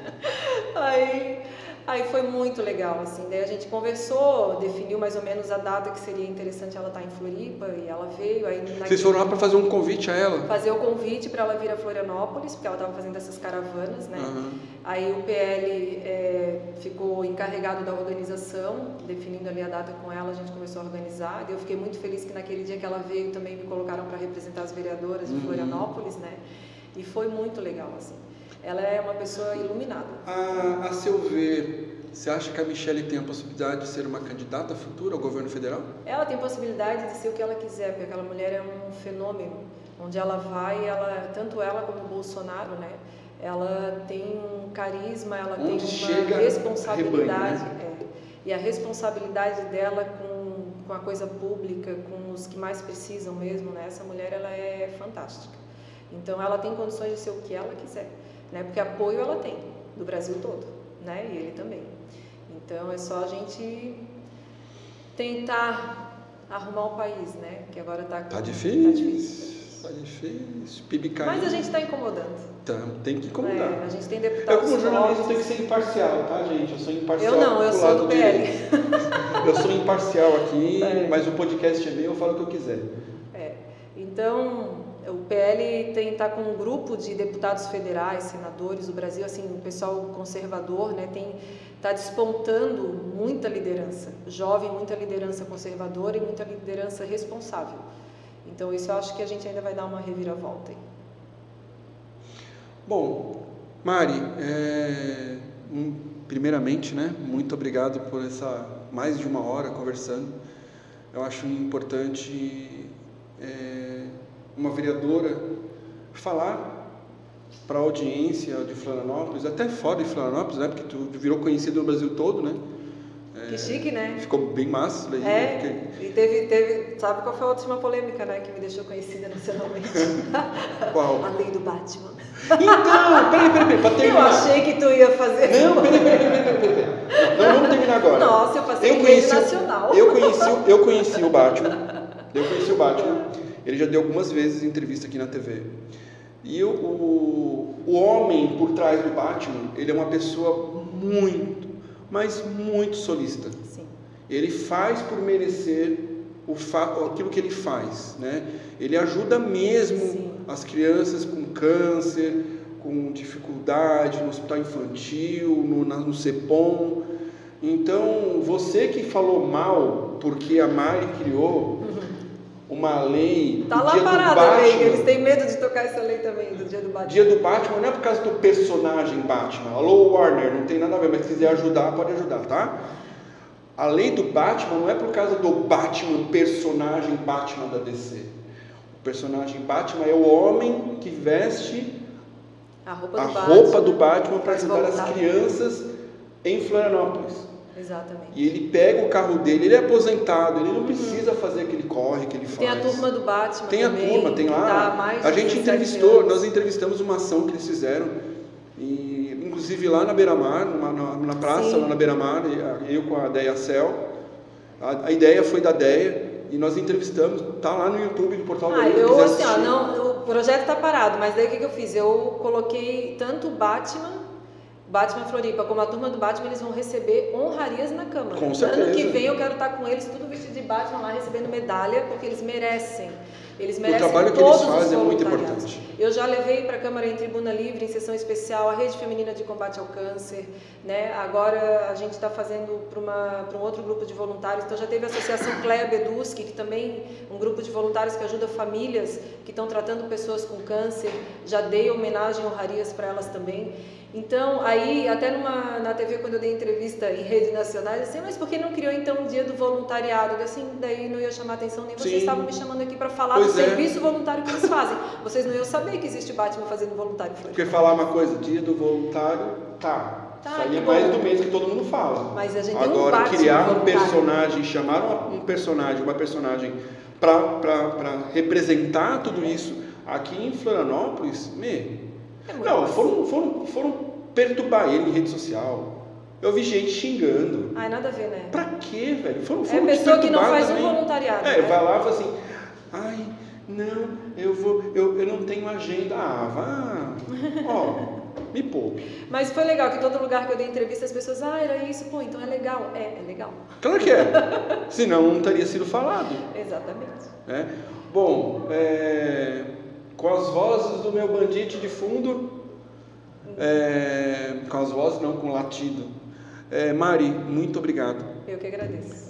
Aí foi muito legal, assim, daí a gente conversou, definiu mais ou menos a data que seria interessante ela estar em Floripa, e ela veio. Aí Vocês foram lá para fazer um convite a ela? Fazer o convite para ela vir a Florianópolis, porque ela estava fazendo essas caravanas, né? Uhum. Aí o PL ficou encarregado da organização, definindo ali a data com ela, a gente começou a organizar. E eu fiquei muito feliz que naquele dia que ela veio também me colocaram para representar as vereadoras de Florianópolis, né? E foi muito legal, assim. Ela é uma pessoa iluminada. A seu ver, você acha que a Michele tem a possibilidade de ser uma candidata futura ao governo federal? Ela tem possibilidade de ser o que ela quiser, porque aquela mulher é um fenômeno. Onde ela vai, tanto ela como o Bolsonaro, né? Ela tem um carisma, ela tem uma responsabilidade. Rebanho, né? E a responsabilidade dela com a coisa pública, com os que mais precisam mesmo, né? Essa mulher, ela é fantástica. Então, ela tem condições de ser o que ela quiser, né? Porque apoio ela tem, do Brasil todo, né? E ele também. Então, é só a gente tentar arrumar o país, né? Que agora tá difícil. Tá difícil, PIB caindo. Mas a gente está incomodando. Tem que incomodar. A gente tem deputados. Eu, como jornalista, tenho que ser imparcial, tá, gente? Eu sou imparcial. Eu não, eu sou do PL. Eu sou imparcial aqui, mas o podcast é meu, eu falo o que eu quiser. Então, o PL tá com um grupo de deputados federais, senadores do Brasil, assim, o pessoal conservador, né, tá despontando muita liderança jovem, muita liderança conservadora e muita liderança responsável. Então, isso eu acho que a gente ainda vai dar uma reviravolta aí. Bom, Mari, Primeiramente, né, muito obrigado por essa mais de uma hora conversando. Eu acho importante uma vereadora falar para a audiência de Florianópolis, até fora de Florianópolis, né, porque tu virou conhecido no Brasil todo, né? Que chique, né? Ficou bem massa. Daí e teve, sabe qual foi a última polêmica, né, que me deixou conhecida nacionalmente? Qual? A lei do Batman. Então, peraí, pra terminar. Eu achei que tu ia fazer. Não, peraí. Não, vamos terminar agora. Nossa, eu passei em rede nacional. Eu conheci o Batman. Ele já deu algumas vezes entrevista aqui na TV. E o homem por trás do Batman, ele é uma pessoa muito, mas muito solícita. Sim. Ele faz por merecer aquilo que ele faz, né? Ele ajuda mesmo Sim. as crianças com câncer, com dificuldade no hospital infantil, no CEPOM. Então, você que falou mal porque a Mari criou uma lei tá do lá dia parada, do Batman. Eles têm medo de tocar essa lei também, do dia do Batman. Dia do Batman não é por causa do personagem Batman. Alô, Warner, não tem nada a ver, mas se quiser ajudar, pode ajudar, tá? A lei do Batman não é por causa do Batman, personagem Batman da DC. O personagem Batman é o homem que veste a roupa do Batman para ajudar as crianças em Florianópolis. Exatamente. E ele pega o carro dele, ele é aposentado, ele não precisa fazer aquele corre que ele faz. Tem a turma do Batman tem também, a turma, tem lá. Tá, a gente entrevistou, nós entrevistamos uma ação que eles fizeram, e, inclusive lá na Beira-Mar, na praça, Sim. lá na Beira-Mar, eu com a Deia Cel. A ideia foi da Deia e nós entrevistamos, tá lá no YouTube do Portal da Lei. Eu assim, o projeto tá parado, mas daí o que eu fiz? Eu coloquei tanto o Batman Floripa, como a turma do Batman, eles vão receber honrarias na Câmara. Com certeza. Ano que vem eu quero estar com eles, tudo vestido de Batman lá, recebendo medalha, porque eles merecem. Eles merecem. O trabalho que eles fazem é muito importante. Eu já levei para a Câmara em tribuna livre, em sessão especial, a Rede Feminina de Combate ao Câncer, né? Agora a gente está fazendo para um outro grupo de voluntários, então já teve a Associação Cleia Beduski, que também um grupo de voluntários que ajuda famílias que estão tratando pessoas com câncer, já dei homenagem, honrarias para elas também. Então, aí, até na TV, quando eu dei entrevista em redes nacionais, assim, mas por que não criou então um dia do voluntariado? Eu, assim, daí não ia chamar atenção, nem vocês estavam me chamando aqui para falar do serviço voluntário que eles fazem. Vocês não iam saber que existe Batman fazendo voluntário. Porque falar uma coisa, dia do voluntário, tá. Isso aí é mais do mês que todo mundo fala. Mas a gente agora, tem um criar um personagem, chamar uma personagem para representar tudo isso aqui em Florianópolis, foram perturbar ele em rede social. Eu vi gente xingando. Ai, nada a ver, né? Pra quê, velho? Foram pessoa que não faz também. Um voluntariado. Vai lá e fala assim, ai, não, eu não tenho agenda. Me poupe. Mas foi legal que todo lugar que eu dei entrevista as pessoas, era isso, então é legal. É legal. Claro que é. Senão não teria sido falado. Exatamente. Bom, com as vozes do meu bandite de fundo, com as vozes não, com latido. Mari, muito obrigado. Eu que agradeço.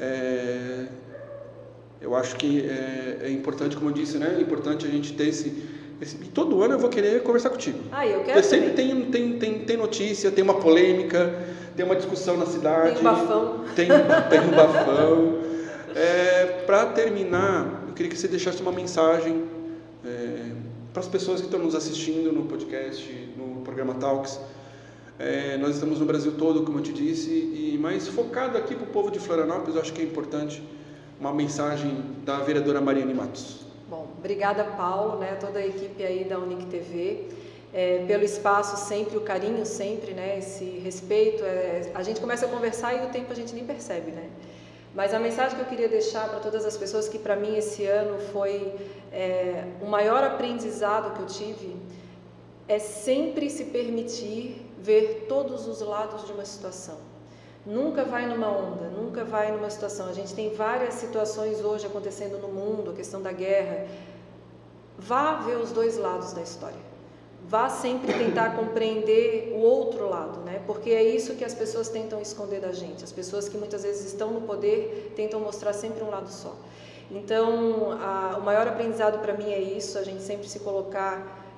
Eu acho que é importante, como eu disse, né? É importante a gente ter e todo ano eu vou querer conversar contigo. Eu quero. Porque sempre tem notícia, tem uma polêmica, tem uma discussão na cidade. Tem um bafão. Tem um bafão. Para terminar, eu queria que você deixasse uma mensagem para as pessoas que estão nos assistindo no podcast, no programa Talks. Nós estamos no Brasil todo, como eu te disse, mas focado aqui para o povo de Florianópolis, eu acho que é importante uma mensagem da vereadora Mariane Matos. Bom, obrigada, Paulo, né, toda a equipe aí da Unic TV, pelo espaço sempre, o carinho sempre, né, esse respeito. A gente começa a conversar e o tempo a gente nem percebe, né? Mas a mensagem que eu queria deixar para todas as pessoas, que para mim esse ano foi o maior aprendizado que eu tive, é sempre se permitir ver todos os lados de uma situação. Nunca vai numa onda, nunca vai numa situação. A gente tem várias situações hoje acontecendo no mundo, a questão da guerra. Vá ver os dois lados da história. Vá sempre tentar compreender o outro lado, né? Porque é isso que as pessoas tentam esconder da gente. As pessoas que muitas vezes estão no poder tentam mostrar sempre um lado só. Então, o maior aprendizado para mim é isso, a gente sempre se colocar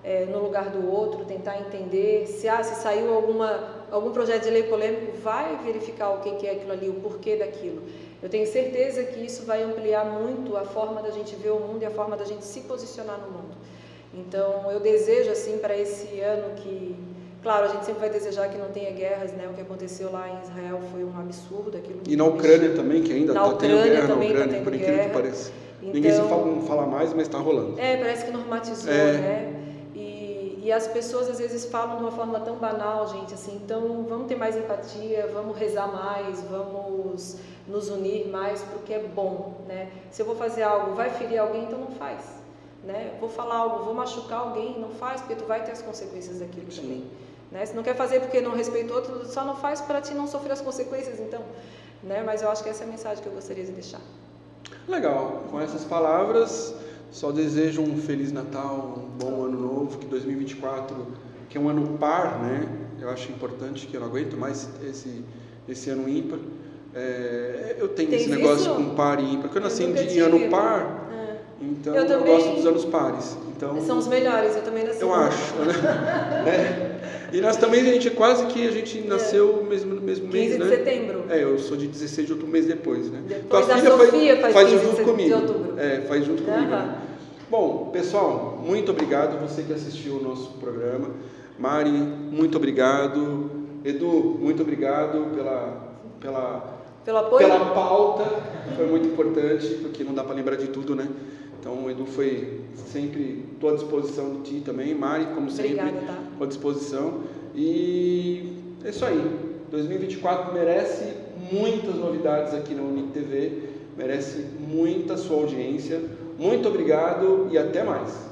no lugar do outro, tentar entender se saiu algum projeto de lei polêmico, vai verificar o que é aquilo ali, o porquê daquilo. Eu tenho certeza que isso vai ampliar muito a forma da gente ver o mundo e a forma da gente se posicionar no mundo. Então, eu desejo, assim, para esse ano que... Claro, a gente sempre vai desejar que não tenha guerras, né? O que aconteceu lá em Israel foi um absurdo. E na Ucrânia também, que ainda está tendo guerra na Ucrânia, por incrível que pareça. Então, ninguém se fala mais, mas está rolando. Parece que normatizou, né? E as pessoas às vezes falam de uma forma tão banal, gente, assim, então vamos ter mais empatia, vamos rezar mais, vamos nos unir mais, porque é bom, né? Se eu vou fazer algo, vai ferir alguém, então não faz, né? Vou falar algo, vou machucar alguém, não faz, porque tu vai ter as consequências daquilo também, né? Se não quer fazer porque não respeitou, tu só não faz para ti não sofrer as consequências, então, né? Mas eu acho que essa é a mensagem que eu gostaria de deixar. Legal, com essas palavras... Só desejo um Feliz Natal, um bom Ano Novo, que 2024, que é um ano par, né? Eu acho importante, que eu não aguento mais esse ano ímpar. Eu tenho esse negócio com par e ímpar, porque eu nasci em ano par, então eu gosto dos anos pares. Então, são os melhores, eu também nasci. Eu acho, né? E nós também, a gente nasceu no mesmo mês, 15 de setembro. Eu sou de 16 de outubro, um mês depois, né? Depois a Sofia faz junto comigo. De outubro. Faz junto comigo. Né? Bom, pessoal, muito obrigado você que assistiu o nosso programa. Mari, muito obrigado. Edu, muito obrigado pelo apoio. Pela pauta, foi muito importante, porque não dá para lembrar de tudo, né? Então, o Edu foi sempre, estou à disposição de ti também, Mari, como sempre, à disposição. E é isso aí, 2024 merece muitas novidades aqui na Unic TV, merece muita sua audiência. Muito obrigado e até mais!